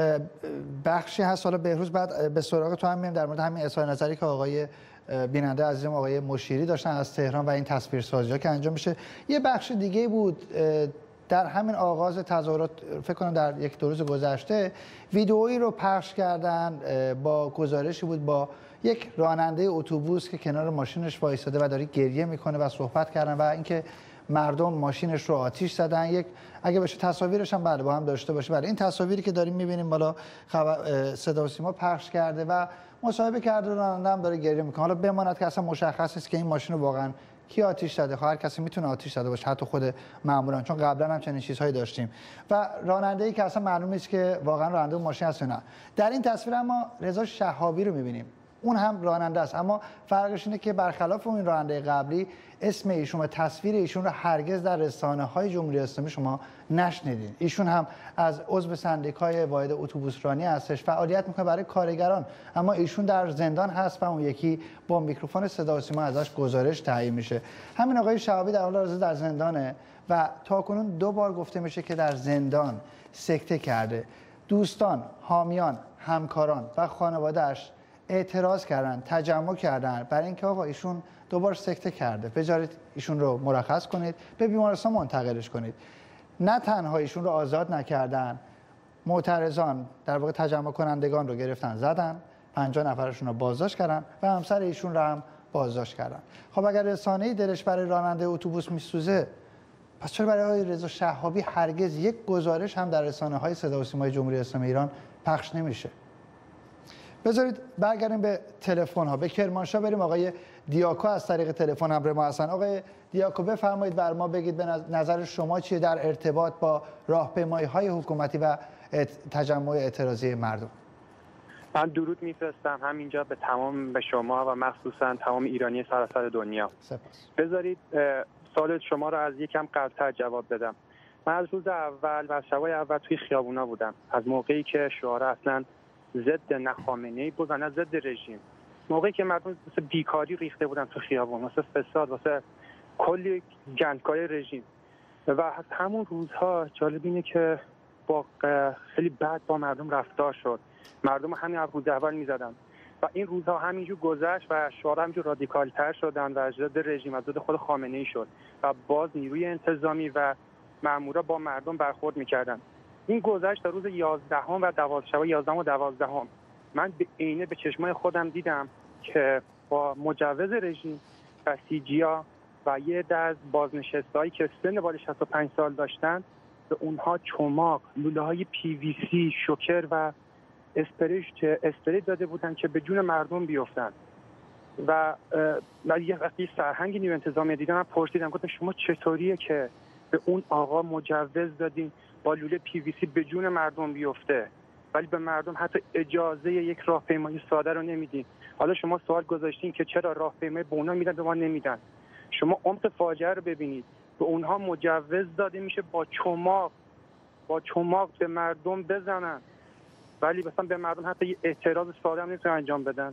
بخشی هست حالا بهروز بعد به سراغ تو هم میام در مورد همین اظهار نظری که آقای بیننده عزیزم آقای مشیری داشتن از تهران و این تصویرسازی ها که انجام میشه. یه بخش دیگه بود در همین آغاز تظاهرات، فکر کنم در یک دو روز گذشته ویدئویی رو پخش کردن، با گزارشی بود با یک راننده اتوبوس که کنار ماشینش وایساده و داره گریه میکنه و صحبت کردن و اینکه مردم ماشینش رو آتیش زدن. یک اگه بشه تصاویرش هم بله با هم داشته باشه. بله این تصاویری که داریم میبینیم بالا صدا و سیما پخش کرده و مصاحبه کرده، راننده هم داره گریه میکنه. حالا بماند که اصلا مشخص است که این ماشین رو واقعا کی آتیش زده. هر کسی میتونه آتیش زده باشه، حتی خود ماموران، چون قبلا هم چنین چیزهایی داشتیم. و راننده‌ای که اصلا معلوم نیست که واقعا راننده اون ماشین هست یا نه. در این تصویر اما رضا شهابی رو میبینیم، اون هم راننده است، اما فرقش اینه که برخلاف اون راننده قبلی اسم ایشون و تصویر ایشون رو هرگز در رسانه‌های جمهوری اسلامی شما نشنیدین. ایشون هم از عضو سندیکای واحد اتوبوسرانی هستش، فعالیت میکنه برای کارگران، اما ایشون در زندان هست و اون یکی با میکروفون صدا و سیما ازش گزارش تهیه میشه. همین آقای شهابی در حال حاضر در زندانه و تاکنون دو بار گفته میشه که در زندان سکته کرده. دوستان، حامیان، همکاران و خانواده‌اش اعتراض کردن، تجمع کردن برای اینکه آقا ایشون دوبار سکته کرده، بذارید ایشون رو مرخص کنید، به بیمارستان منتقلش کنید. نه تنها ایشون رو آزاد نکردن، معترضان در واقع تجمع کنندگان رو گرفتن زدن، پنجاه نفرشون رو بازداشت کردن و همسر ایشون رو هم بازداشت کردن. خب اگر رسانه‌ای دلش برای راننده اتوبوس میسوزه، پس چرا برای آقای رضا شهابی هرگز یک گزارش هم در رسانه‌های صدا و سیمای جمهوری اسلامی ایران پخش نمیشه؟ بذارید برگردیم به تلفن ها. به کرمانشاه بریم. آقای دیاکو از طریق تلفن همراه ما هستن. آقای دیاکو بفرمایید بر ما بگید به نظر شما چیه در ارتباط با راهپیمایی های حکومتی و تجمع اعتراضی مردم؟ من درود میفرستم همینجا به تمام به شما و مخصوصا تمام ایرانی سراسر دنیا. سپاس. بذارید سوال شما رو از یکم قبل‌تر جواب بدم. من از روز اول و شبای اول توی خیابونا بودم، از موقعی که شعارها اصلا ضد نه خامنه‌ای بود و نه ضد رژیم. موقعی که مردم واسه بیکاری ریخته بودن تو خیابون، واسه فساد، واسه کلی گندکاری رژیم. و همون روزها جالب اینه که با خیلی بد با مردم رفتار شد. مردم همین از روز اول می‌زدن و این روزها همینجور گذشت و شعارها همینجور رادیکال‌تر شدن و ضد رژیم، از ضد خود خامنه‌ای شد و باز نیروی انتظامی و مامورا با مردم برخورد می‌کردن. این گذشت تا روز یازدهم و دوازدهم یازدهم و دوازدهم من به عینه به چشمای خودم دیدم که با مجوز رژیم بسیجی‌ها و یه عده از بازنشسته‌هایی که سن بالای شصت و پنج سال داشتن به اونها چماق، لوله‌های پی وی سی، شوکر و اسپری اسپری داده بودن که به جون مردم بیفتن. و من یه وقتی سرهنگ نیروی انتظامی دیدم، من پرسیدم گفتم شما چطوریه که به اون آقا مجوز دادین با لوله پی وی سی به جون مردم بیفته ولی به مردم حتی اجازه یک راهپیمایی ساده رو نمیدین؟ حالا شما سوال گذاشتین که چرا راهپیمایی به اونا میدن به ما نمیدن. شما عمق فاجعه رو ببینید. به اونها مجوز داده میشه با چماق با چماق به مردم بزنن ولی مثلا به مردم حتی یه اعتراض ساده هم نمیتونن انجام بدن.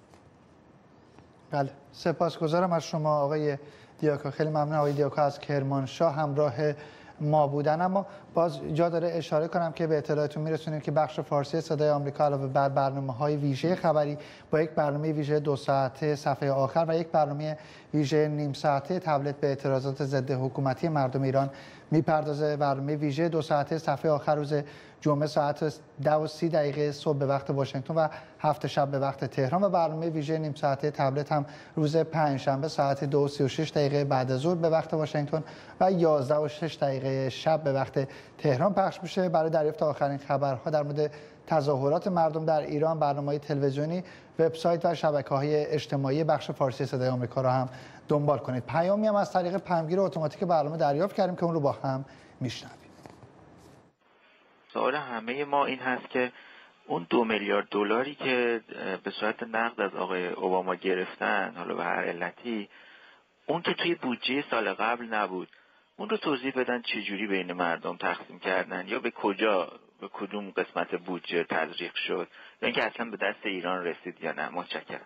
بله، سپاسگزارم از شما آقای دیاکو. خیلی ممنون آقای دیاکو از کرمانشاه همراه ما بودن. اما باز جا داره اشاره کنم که به اطلاعتون میرسونیم که بخش فارسی صدای آمریکا علاوه بر برنامه‌های ویژه خبری با یک برنامه ویژه دو ساعته صفحه آخر و یک برنامه ویژه نیم ساعته تبلت به اعتراضات ضد حکومتی مردم ایران میپردازه. برنامه ویژه دو ساعته صفحه آخر روز جمعه ساعت ده و سی دقیقه صبح به وقت واشنگتن و هفت شب به وقت تهران و برنامه ویژه نیم ساعته تبلت هم روز پنجشنبه ساعت دو و سی و شش دقیقه بعد از ظهر به وقت واشنگتن و یازده و شش دقیقه شب به وقت تهران پخش میشه. برای دریافت آخرین خبرها در مورد تظاهرات مردم در ایران، برنامه‌های تلویزیونی، وبسایت و شبکه‌های اجتماعی بخش فارسی صدای آمریکا را هم دنبال کنید. پیامی هم از طریق پیامگیر اتوماتیک برنامه دریافت کردیم که اون رو با هم میشنویم. سوال همه ما این هست که اون دو میلیارد دلاری که به صورت نقد از آقای اوباما گرفتن، حالا به هر علتی، اون که توی بودجه سال قبل نبود، اون رو توضیح بدن چه جوری بین مردم تقسیم کردن یا به کجا، به کدوم قسمت بودجه تزریق شد یا اینکه اصلا به دست ایران رسید یا نه. متشکرم.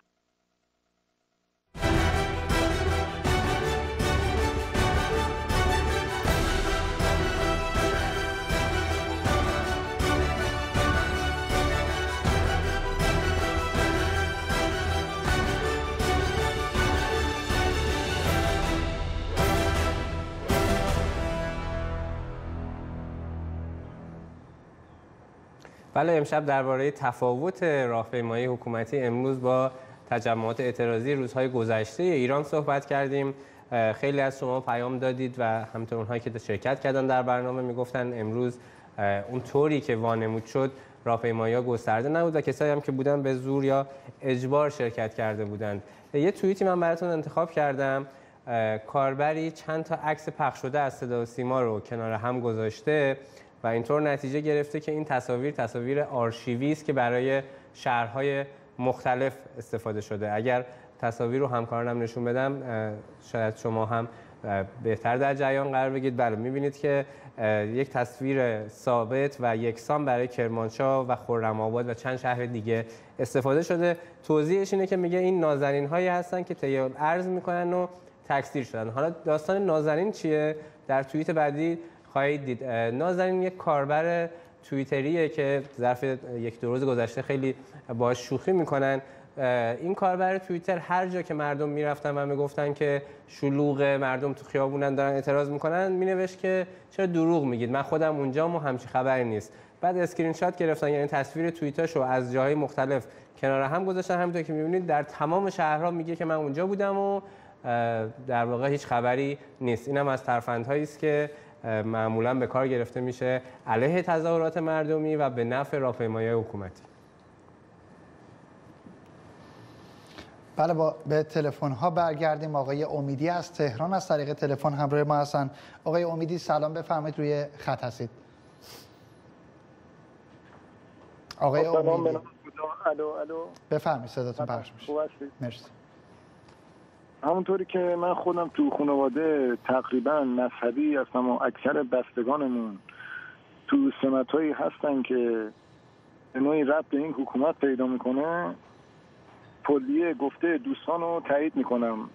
بله، امشب درباره تفاوت راهپیمایی حکومتی امروز با تجمعات اعتراضی روزهای گذشته ایران صحبت کردیم. خیلی از شما پیام دادید و همینطور اونهایی که شرکت کردن در برنامه میگفتن امروز اون طوری که وانمود شد راهپیمایی‌ها گسترده نبود و کسایی هم که بودن به زور یا اجبار شرکت کرده بودند. یه توییتی من براتون انتخاب کردم. کاربری چند تا عکس پخش شده از صدا و سیما رو کنار هم گذاشته و اینطور نتیجه گرفته که این تصاویر تصاویر آرشیوی است که برای شهرهای مختلف استفاده شده. اگر تصاویر رو همکارانم نشون بدم شاید شما هم بهتر در جریان قرار بگیرید. بله، می‌بینید که یک تصویر ثابت و یکسان برای کرمانشاه و خرم‌آباد و چند شهر دیگه استفاده شده. توضیحش اینه که میگه این نازنین‌هایی هستن که طی عرض میکنن و تکثیر شدن. حالا داستان نازنین چیه؟ در توییت بعدی خواهید دید. نازنین یک کاربر توییتریه که ظرف یک دو روز گذشته خیلی باهاش شوخی میکنن. این کاربر توییتر هر جا که مردم میرفتن و میگفتن که شلوغ، مردم تو خیابونن دارن اعتراض میکنن، مینوشت که چرا دروغ میگید، من خودم اونجام و همچین خبری نیست. بعد اسکرین شات گرفتن، یعنی تصویر توییتاشو از جاهای مختلف کنار هم گذاشتن. همونطور که میبینید در تمام شهرها میگه که من اونجا بودم و در واقع هیچ خبری نیست. اینم از ترفندهایی است که معمولا به کار گرفته میشه علیه تظاهرات مردمی و به نفع راهپیمایی حکومتی. بله با به تلفن ها برگردیم. آقای امیدی از تهران از طریق تلفن همراه ما هستن. آقای امیدی سلام، بفرمایید، روی خط هستید. آقای امیدی الو الو بفرمایید، صداتون پخش میشه. مرسی. همونطوری که من خودم تو خانواده تقریبا مذهبی هستم و اکثر بستگانمون تو سمت‌هایی هستن که نوعی ربط به این حکومت پیدا میکنه، کلیه گفته دوستان رو تایید میکنم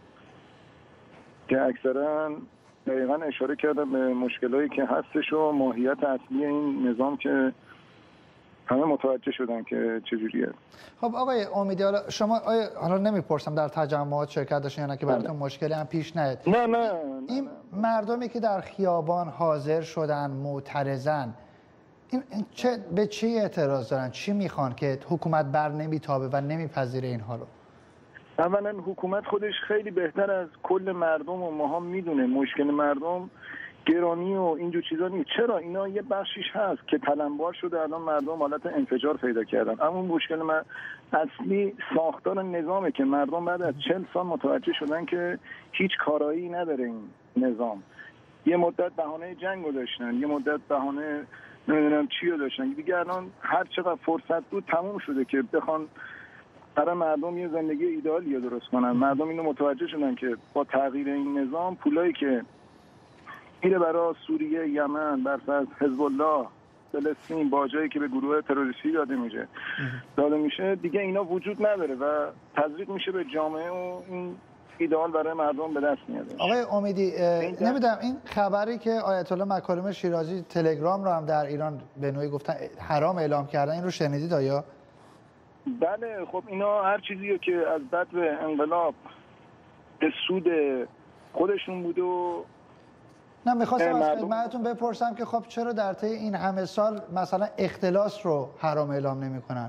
که اکثرا دقیقا اشاره کردم به مشکلایی که هستش و ماهیت اصلی این نظام که همه متوجه شدن که چجوریه. خب آقای امیدی، حالا شما حالا نمیپرسم در تجمعات شرکت داشتین یا نه که براتون مشکلی هم پیش نیاد. نه نه این مردمی که در خیابان حاضر شدن معترضن، این چه به چی اعتراض دارن؟ چی میخوان که حکومت بر نمیتابه و نمیپذیره اینها رو؟ اولا حکومت خودش خیلی بهتر از کل مردم و ماها میدونه مشکل مردم گرانی و اینجور چیزا نیست. چرا اینا یه بخشیش هست که تلمبار شده، الان مردم حالت انفجار پیدا کردن. اما مشکل من اصلی ساختار نظامه که مردم بعد از چهل سال متوجه شدن که هیچ کارایی نداره این نظام. یه مدت بهانه جنگ رو داشتن، یه مدت بهانه نمیدونم چی رو داشتن، دیگه الان هر چقدر فرصت بود تموم شده که بخوان برای مردم یه زندگی ایدئالی رو درست کنن. مردم اینو متوجه شدن که با تغییر این نظام پولایی که میره برای سوریه، یمن، برفرض حزب الله، فلسطین، باجایی که به گروه تروریستی داده میشه داده میشه دیگه اینا وجود نداره و تزریق میشه به جامعه و این ایدئال برای مردم به دست میاد. آقای امیدی، نمیدونم این خبری که آیت الله مکارم شیرازی تلگرام رو هم در ایران به نوعی گفتن حرام اعلام کردن، این رو شنیدید آیا؟ بله، خب اینا هر چیزی که از بد به انقلاب به سود خودشون بوده و نه میخواستم از خدمتتون بپرسم که خب چرا در طی این همه سال مثلا اختلاس رو حرام اعلام نمی‌کنن؟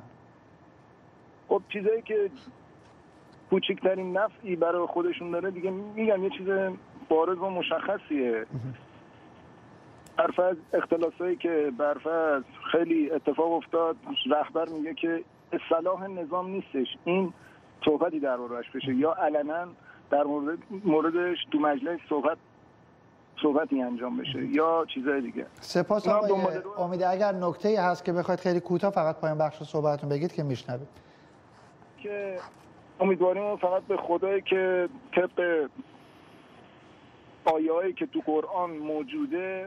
خب چیزایی که کوچکترین نفعی برای خودشون داره دیگه میگم یه چیز بارز و مشخصیه. برفرض اختلاسایی که برفرض خیلی اتفاق افتاد، رهبر میگه که اصلاح نظام نیستش، این صحبتی در موردش بشه یا علنا در مورد موردش تو مجلس صحبت صحبتی انجام بشه یا چیزای دیگه. سپاس آقای امیدی. اگر نکته‌ای هست که بخواید خیلی کوتاه فقط پایان بخش صحبتتون بگید که میشنوید. که امیدواریم فقط به خدایی که طبق آیه‌ای که تو قرآن موجوده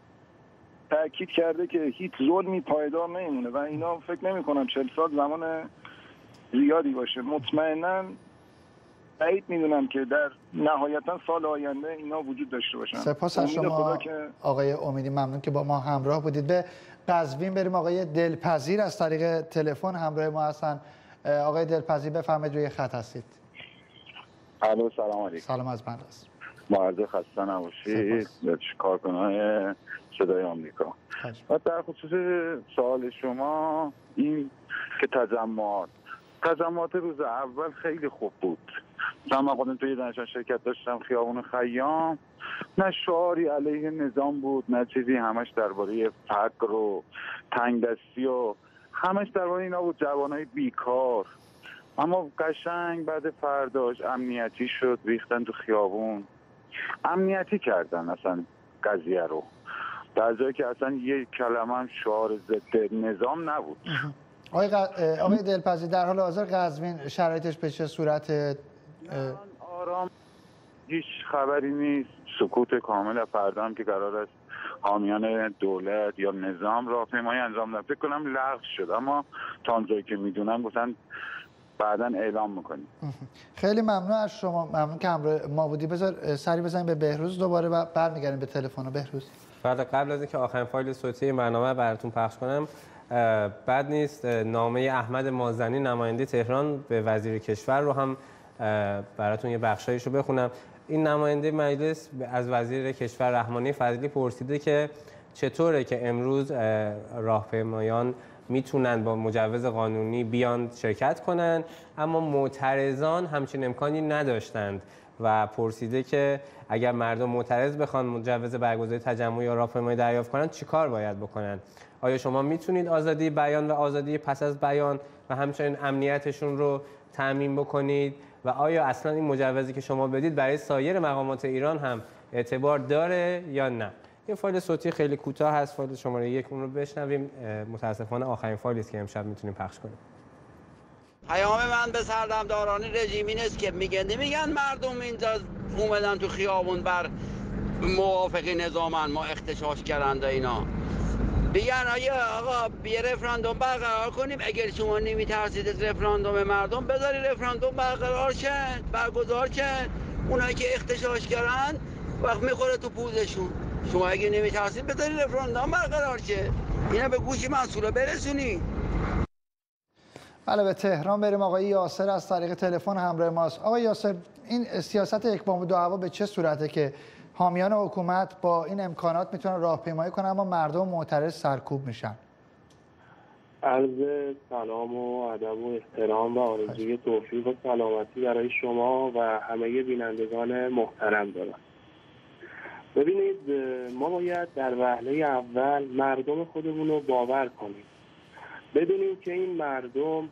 تأکید کرده که هیچ ظلمی پایدار نمیمونه و اینا فکر نمی‌کنم چهل سال زمان زیادی باشه. مطمئناً بعید میدونم که در نهایتا سال آینده اینا وجود داشته باشن. سپاس از شما که... آقای امیدی، ممنون که با ما همراه بودید. به قزوین بریم. آقای دلپذیر از طریق تلفن همراه ما هستن. آقای دلپذیر بفرمایید، روی خط هستید. الو، سلام علیکم. سلام از من است. معرض خسته نباشید. کارکنان صدای آمریکا. و در خصوص سوال شما این که تجمعات تجمعات روز اول خیلی خوب بود. من خودم توی دانشگاه شرکت داشتم، خیابون خیام، نه شعاری علیه نظام بود نه چیزی، همش درباره فقر و تنگدستی و همش درباره اینا بود، جوانای بیکار. اما قشنگ بعد فرداش امنیتی شد، ریختن تو خیابون، امنیتی کردن اصلا قضیه رو، در جایی که اصلا یک کلمه هم شعار ضد نظام نبود. آقای, ق... آقای دلپذیر، در حال حاضر قزوین شرایطش به چه صورت؟ آرام، هیچ خبری نیست، سکوت کامل. فردا هم که قرار است حامیان دولت یا نظام راهپیمایی انجام بدن، فکر کنم لغو شد، اما تا اونجایی که میدونم گفتن بعداً اعلام میکنیم. خیلی ممنون از شما، ممنون که همراه ما بودی. بذار سری بزنیم به بهروز دوباره و برمیگردیم به تلفن. بهروز، بعد قبل از اینکه آخرین فایل صوتی برنامه براتون پخش کنم، بد نیست نامه احمد مازنی نماینده تهران به وزیر کشور رو هم براتون یه بخشایشو بخونم. این نماینده مجلس از وزیر کشور رحمانی فضلی پرسیده که چطوره که امروز راهپیمایان میتونن با مجوز قانونی بیان شرکت کنن اما معترضان همچین امکانی نداشتند و پرسیده که اگر مردم معترض بخوان مجوز برگزاری تجمع یا راهپیمایی دریافت کنن چیکار باید بکنن؟ آیا شما میتونید آزادی بیان و آزادی پس از بیان و همچنین امنیتشون رو تامین بکنید و آیا اصلا این مجوزی که شما بدید برای سایر مقامات ایران هم اعتبار داره یا نه؟ این فایل صوتی خیلی کوتاه هست، فایل شماره یک، اون رو بشنویم. متاسفانه آخرین فایلی است که امشب میتونیم پخش کنیم. پیام من به سردمداران رژیم این است که میگه نمیگن مردم اینجا اومدن تو خیابون بر موافقی نظامن ما اختشاش کردند اینا، بگن آیا آقا بیا رفراندوم برقرار کنیم. اگر شما نمیترسید از رفراندوم مردم، بذاری رفراندوم برقرار شد، برگزار شد. اونایی که اختشاش کردن وقت میخوره تو پوزشون. شما اگه نمیترسید بذاری رفراندوم برقرار شد، اینا به گوش مسئولا برسونی. بله، به تهران بریم. آقای یاسر از طریق تلفن همراه ماست. آقای یاسر، این سیاست یک بام دو هوا به چه صورته که حامیان حکومت با این امکانات میتونن راهپیمایی کنن اما مردم معترض سرکوب میشن؟ عرض سلام و ادب و احترام و آرزوی توفیق و سلامتی برای شما و همه بینندگان محترم دارم. ببینید، ما باید در وهله اول مردم خودمون رو باور کنیم، بدونیم که این مردم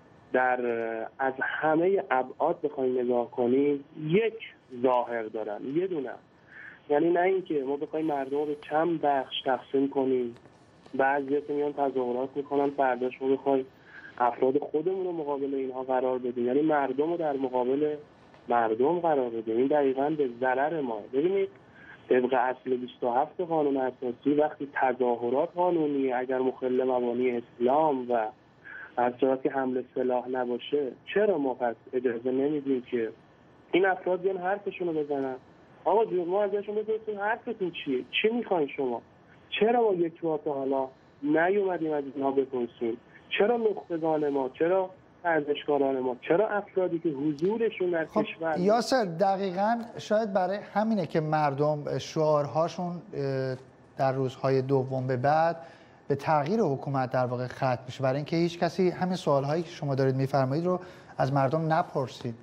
در از همه ابعاد بخوایم نگاه کنیم یک ظاهر دارن، یه دونه. یعنی نه اینکه ما بخوایم مردم رو به چند بخش تقسیم کنیم، بعضی که میان تظاهرات میکنن فرداش ما بخوایم افراد خودمون رو مقابل اینها قرار بدیم، یعنی مردم رو در مقابل مردم قرار بدیم. این دقیقاً به ضرر ما. ببینید، طبق اصل بیست و هفت قانون اساسی وقتی تظاهرات قانونی اگر مخل مبانی اسلام و از جهت حمل سلاح نباشه، چرا ما پس اجازه نمیدیم که این افراد بیان حرفشون رو بزنن؟ آقا جون، ما ازشون بپرسیم حرفتون چیه؟ چی میخواین شما؟ چرا ما یک بار تا حالا نیومدیم از اینها بپرسیم؟ چرا نخبگان ما، چرا ورزشکاران ما، چرا افرادی که حضورشون در خب کشور یاسر، دقیقاً شاید برای همینه که مردم شعارهاشون در روزهای دوم به بعد به تغییر حکومت در واقع ختم میشه، برای اینکه هیچ کسی همین سوالهایی که شما دارید میفرمایید رو از مردم نپرسید.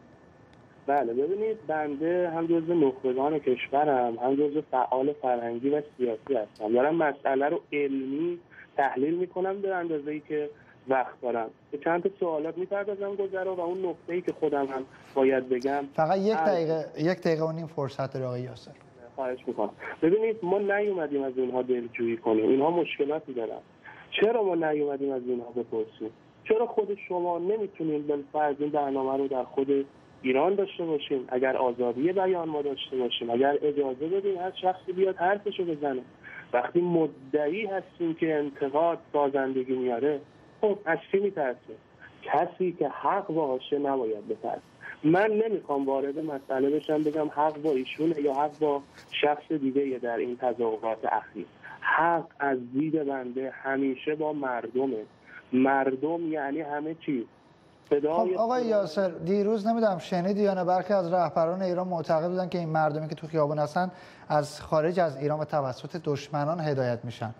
بله، ببینید، بنده هم جزو نخبگان کشورم، هم جزو فعال فرهنگی و سیاسی هستم. دارم مسئله رو علمی تحلیل میکنم به اندازه‌ای که وقت دارم. به چند تا سوالات میپردازم گذرا و اون نکته‌ای که خودم هم باید بگم. فقط یک دقیقه یک دقیقه و نیم فرصت داره آقای یاسر. خواهش میکنم. ببینید، ما نیومدیم از اینها دلجویی کنیم، اینها مشکلاتی دارن. چرا ما نیومدیم از اینها بپرسیم؟ چرا خود شما نمیتونید بالفرض این برنامه رو در خود ایران داشته باشیم؟ اگر آزادی بیان ما داشته باشیم، اگر اجازه بدیم هر شخصی بیاد حرفشو بزنه. وقتی مدعی هستیم که انتقاد سازندگی میاره، خب از چی میترسه؟ کسی که حق باشه نباید بترسه. من نمیخوام وارد مسئله بشم بگم حق با ایشونه یا حق با شخص دیگه در این تظاهرات اخیر. حق از دید بنده همیشه با مردمه. مردم یعنی همه چیز. خب آقای یاسر، دیروز نمیدونم شنیدی یا نه، برخی از رهبران ایران معتقد بودن که این مردمی که تو خیابون هستن از خارج از ایران و توسط دشمنان هدایت میشن.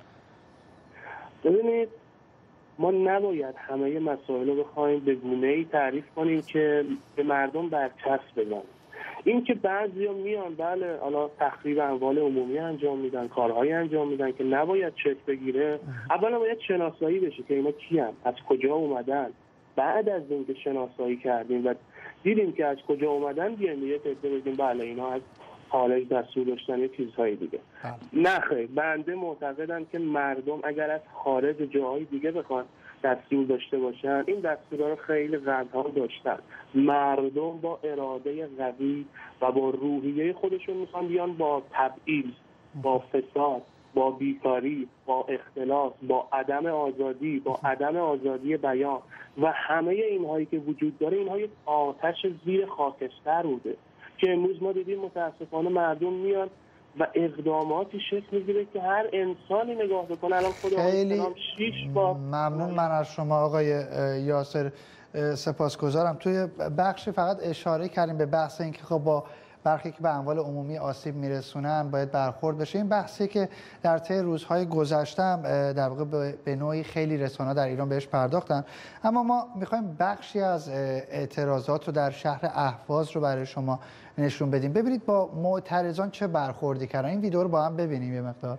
ببینید، ما نباید همه مسائل رو بخوایم به گونه‌ای تعریف کنیم که به مردم برچسب بزنیم. این که بعضیا میان بله حالا تخریب اموال عمومی انجام میدن، کارهایی انجام میدن که نباید چک بگیره. اولا باید شناسایی بشه که اینا کیان، از کجا اومدن. بعد از اینکه شناسایی کردیم و دیدیم که از کجا اومدن، بیایم یه تکه بگیم بله اینا از خارج دستور داشتن یه چیزهای دیگه. نه خیر، بنده معتقدم که مردم اگر از خارج جاهای دیگه بخوان دستور داشته باشن، این دستورها رو خیلی قبل‌ها داشتن. مردم با اراده قوی و با روحیه خودشون میخوان بیان با تبعیض، با فساد، با بیکاری، با اختلاس، با عدم آزادی، با عدم آزادی بیان و همه اینهایی که وجود داره، اینها یک آتش زیر خاکستر بوده که امروز ما دیدیم متاسفانه مردم میان و اقداماتی شکل میگیره که هر انسانی نگاه بکنه. الان خود خیلی شیش بار ممنون من از شما آقای یاسر، سپاسگزارم. توی بخش فقط اشاره کردیم به بحث اینکه خب با برخی که به اموال عمومی آسیب میرسونن باید برخورد بشه. این بحثی که در طی روزهای گذشته هم در واقع به نوعی خیلی رسانه‌ها در ایران بهش پرداختن، اما ما میخوایم بخشی از اعتراضات رو در شهر اهواز رو برای شما نشون بدیم. ببینید با معترضان چه برخوردی کردن. این ویدیو رو با هم ببینیم یه مقدار.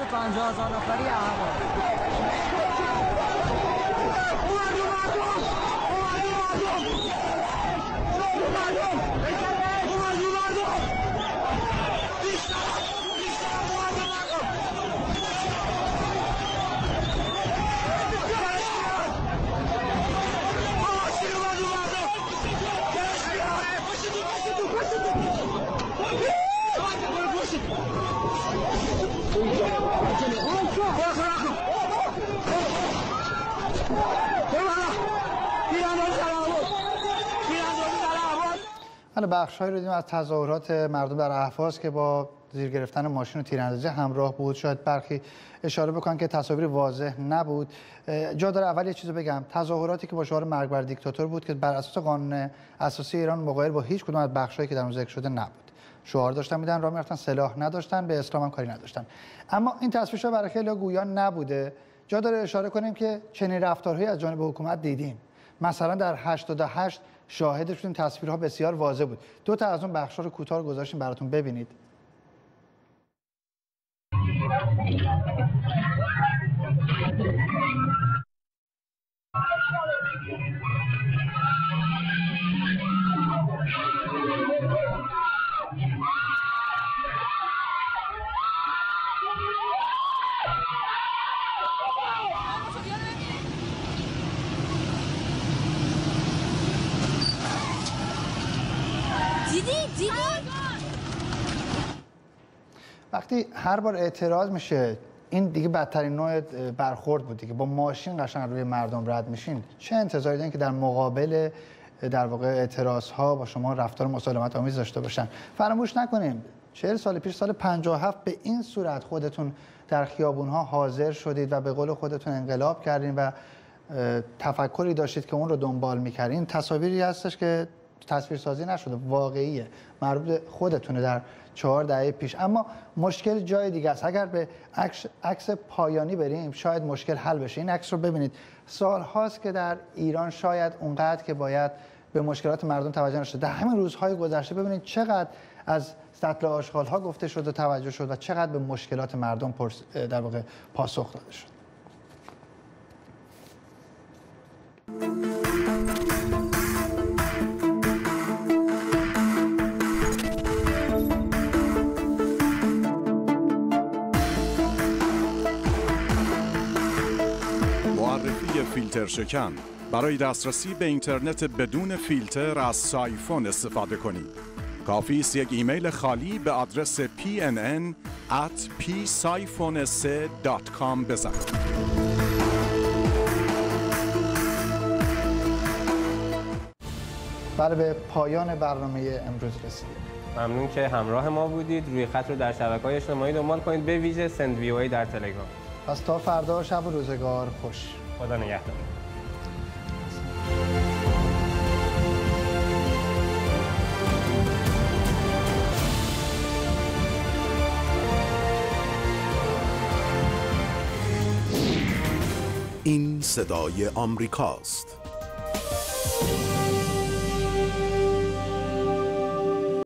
پنجاه هزار نفری احوال حالا بخش‌هایی رو دیدیم از تظاهرات مردم در اهواز که با زیر گرفتن ماشین و تیراندازی همراه بود. شاید برخی اشاره بکنن که تصاویر واضح نبود. جا داره اول یه چیزو بگم، تظاهراتی که با شعار مرگ بر دیکتاتور بود که بر اساس قانون اساسی ایران مغایر با هیچ کدوم از بخش‌هایی که در اون ذکر شده نبود. شعار داشتن میدن، راه میرفتن، سلاح نداشتن، به اسلام هم کاری نداشتن. اما این تصویرها برای خیلی گویا نبوده. جا داره اشاره کنیم که چنین رفتارهایی از جانب حکومت دیدیم. مثلا در هشتاد و هشت شاهدش بودیم، تصویرها بسیار واضح بود. دو تا از اون بخش‌ها رو کوتاه گذاشتیم براتون ببینید. وقتی هر بار اعتراض میشه، این دیگه بدترین نوع برخورد بود دیگه. با ماشین قشنگ روی مردم رد میشین، چه انتظاری دارین که در مقابل در واقع اعتراض ها با شما رفتار مسالمت آمیز داشته باشن؟ فراموش نکنیم چهل سال پیش، سال پنجاه و هفت، به این صورت خودتون در خیابون ها حاضر شدید و به قول خودتون انقلاب کردین و تفکری داشتید که اون رو دنبال میکردین. تصاویری هستش که تصویرسازی نشده، واقعیه، مربوط خودتونه در چهار دهه پیش. اما مشکل جای دیگه است. اگر به عکس, عکس پایانی بریم شاید مشکل حل بشه. این عکس رو ببینید، سال هاست که در ایران شاید اونقدر که باید به مشکلات مردم توجه نشده. در همین روزهای گذشته ببینید چقدر از سطل آشغال ها گفته شد و توجه شد و چقدر به مشکلات مردم در واقع پاسخ داده شد. فیلتر شکن. برای دسترسی به اینترنت بدون فیلتر از سایفون استفاده کنید. کافی است یک ایمیل خالی به آدرس پی ان ان ات پی سایفون سه دات کام بزنید. بله، به پایان برنامه امروز رسیدیم. ممنون که همراه ما بودید. روی خط رو در شبکه‌های اجتماعی دنبال کنید، به ویژه سند وی او ای در تلگرام. پس تا فردا، شب و روزگار خوش. خدا نگهدار. این صدای آمریکاست.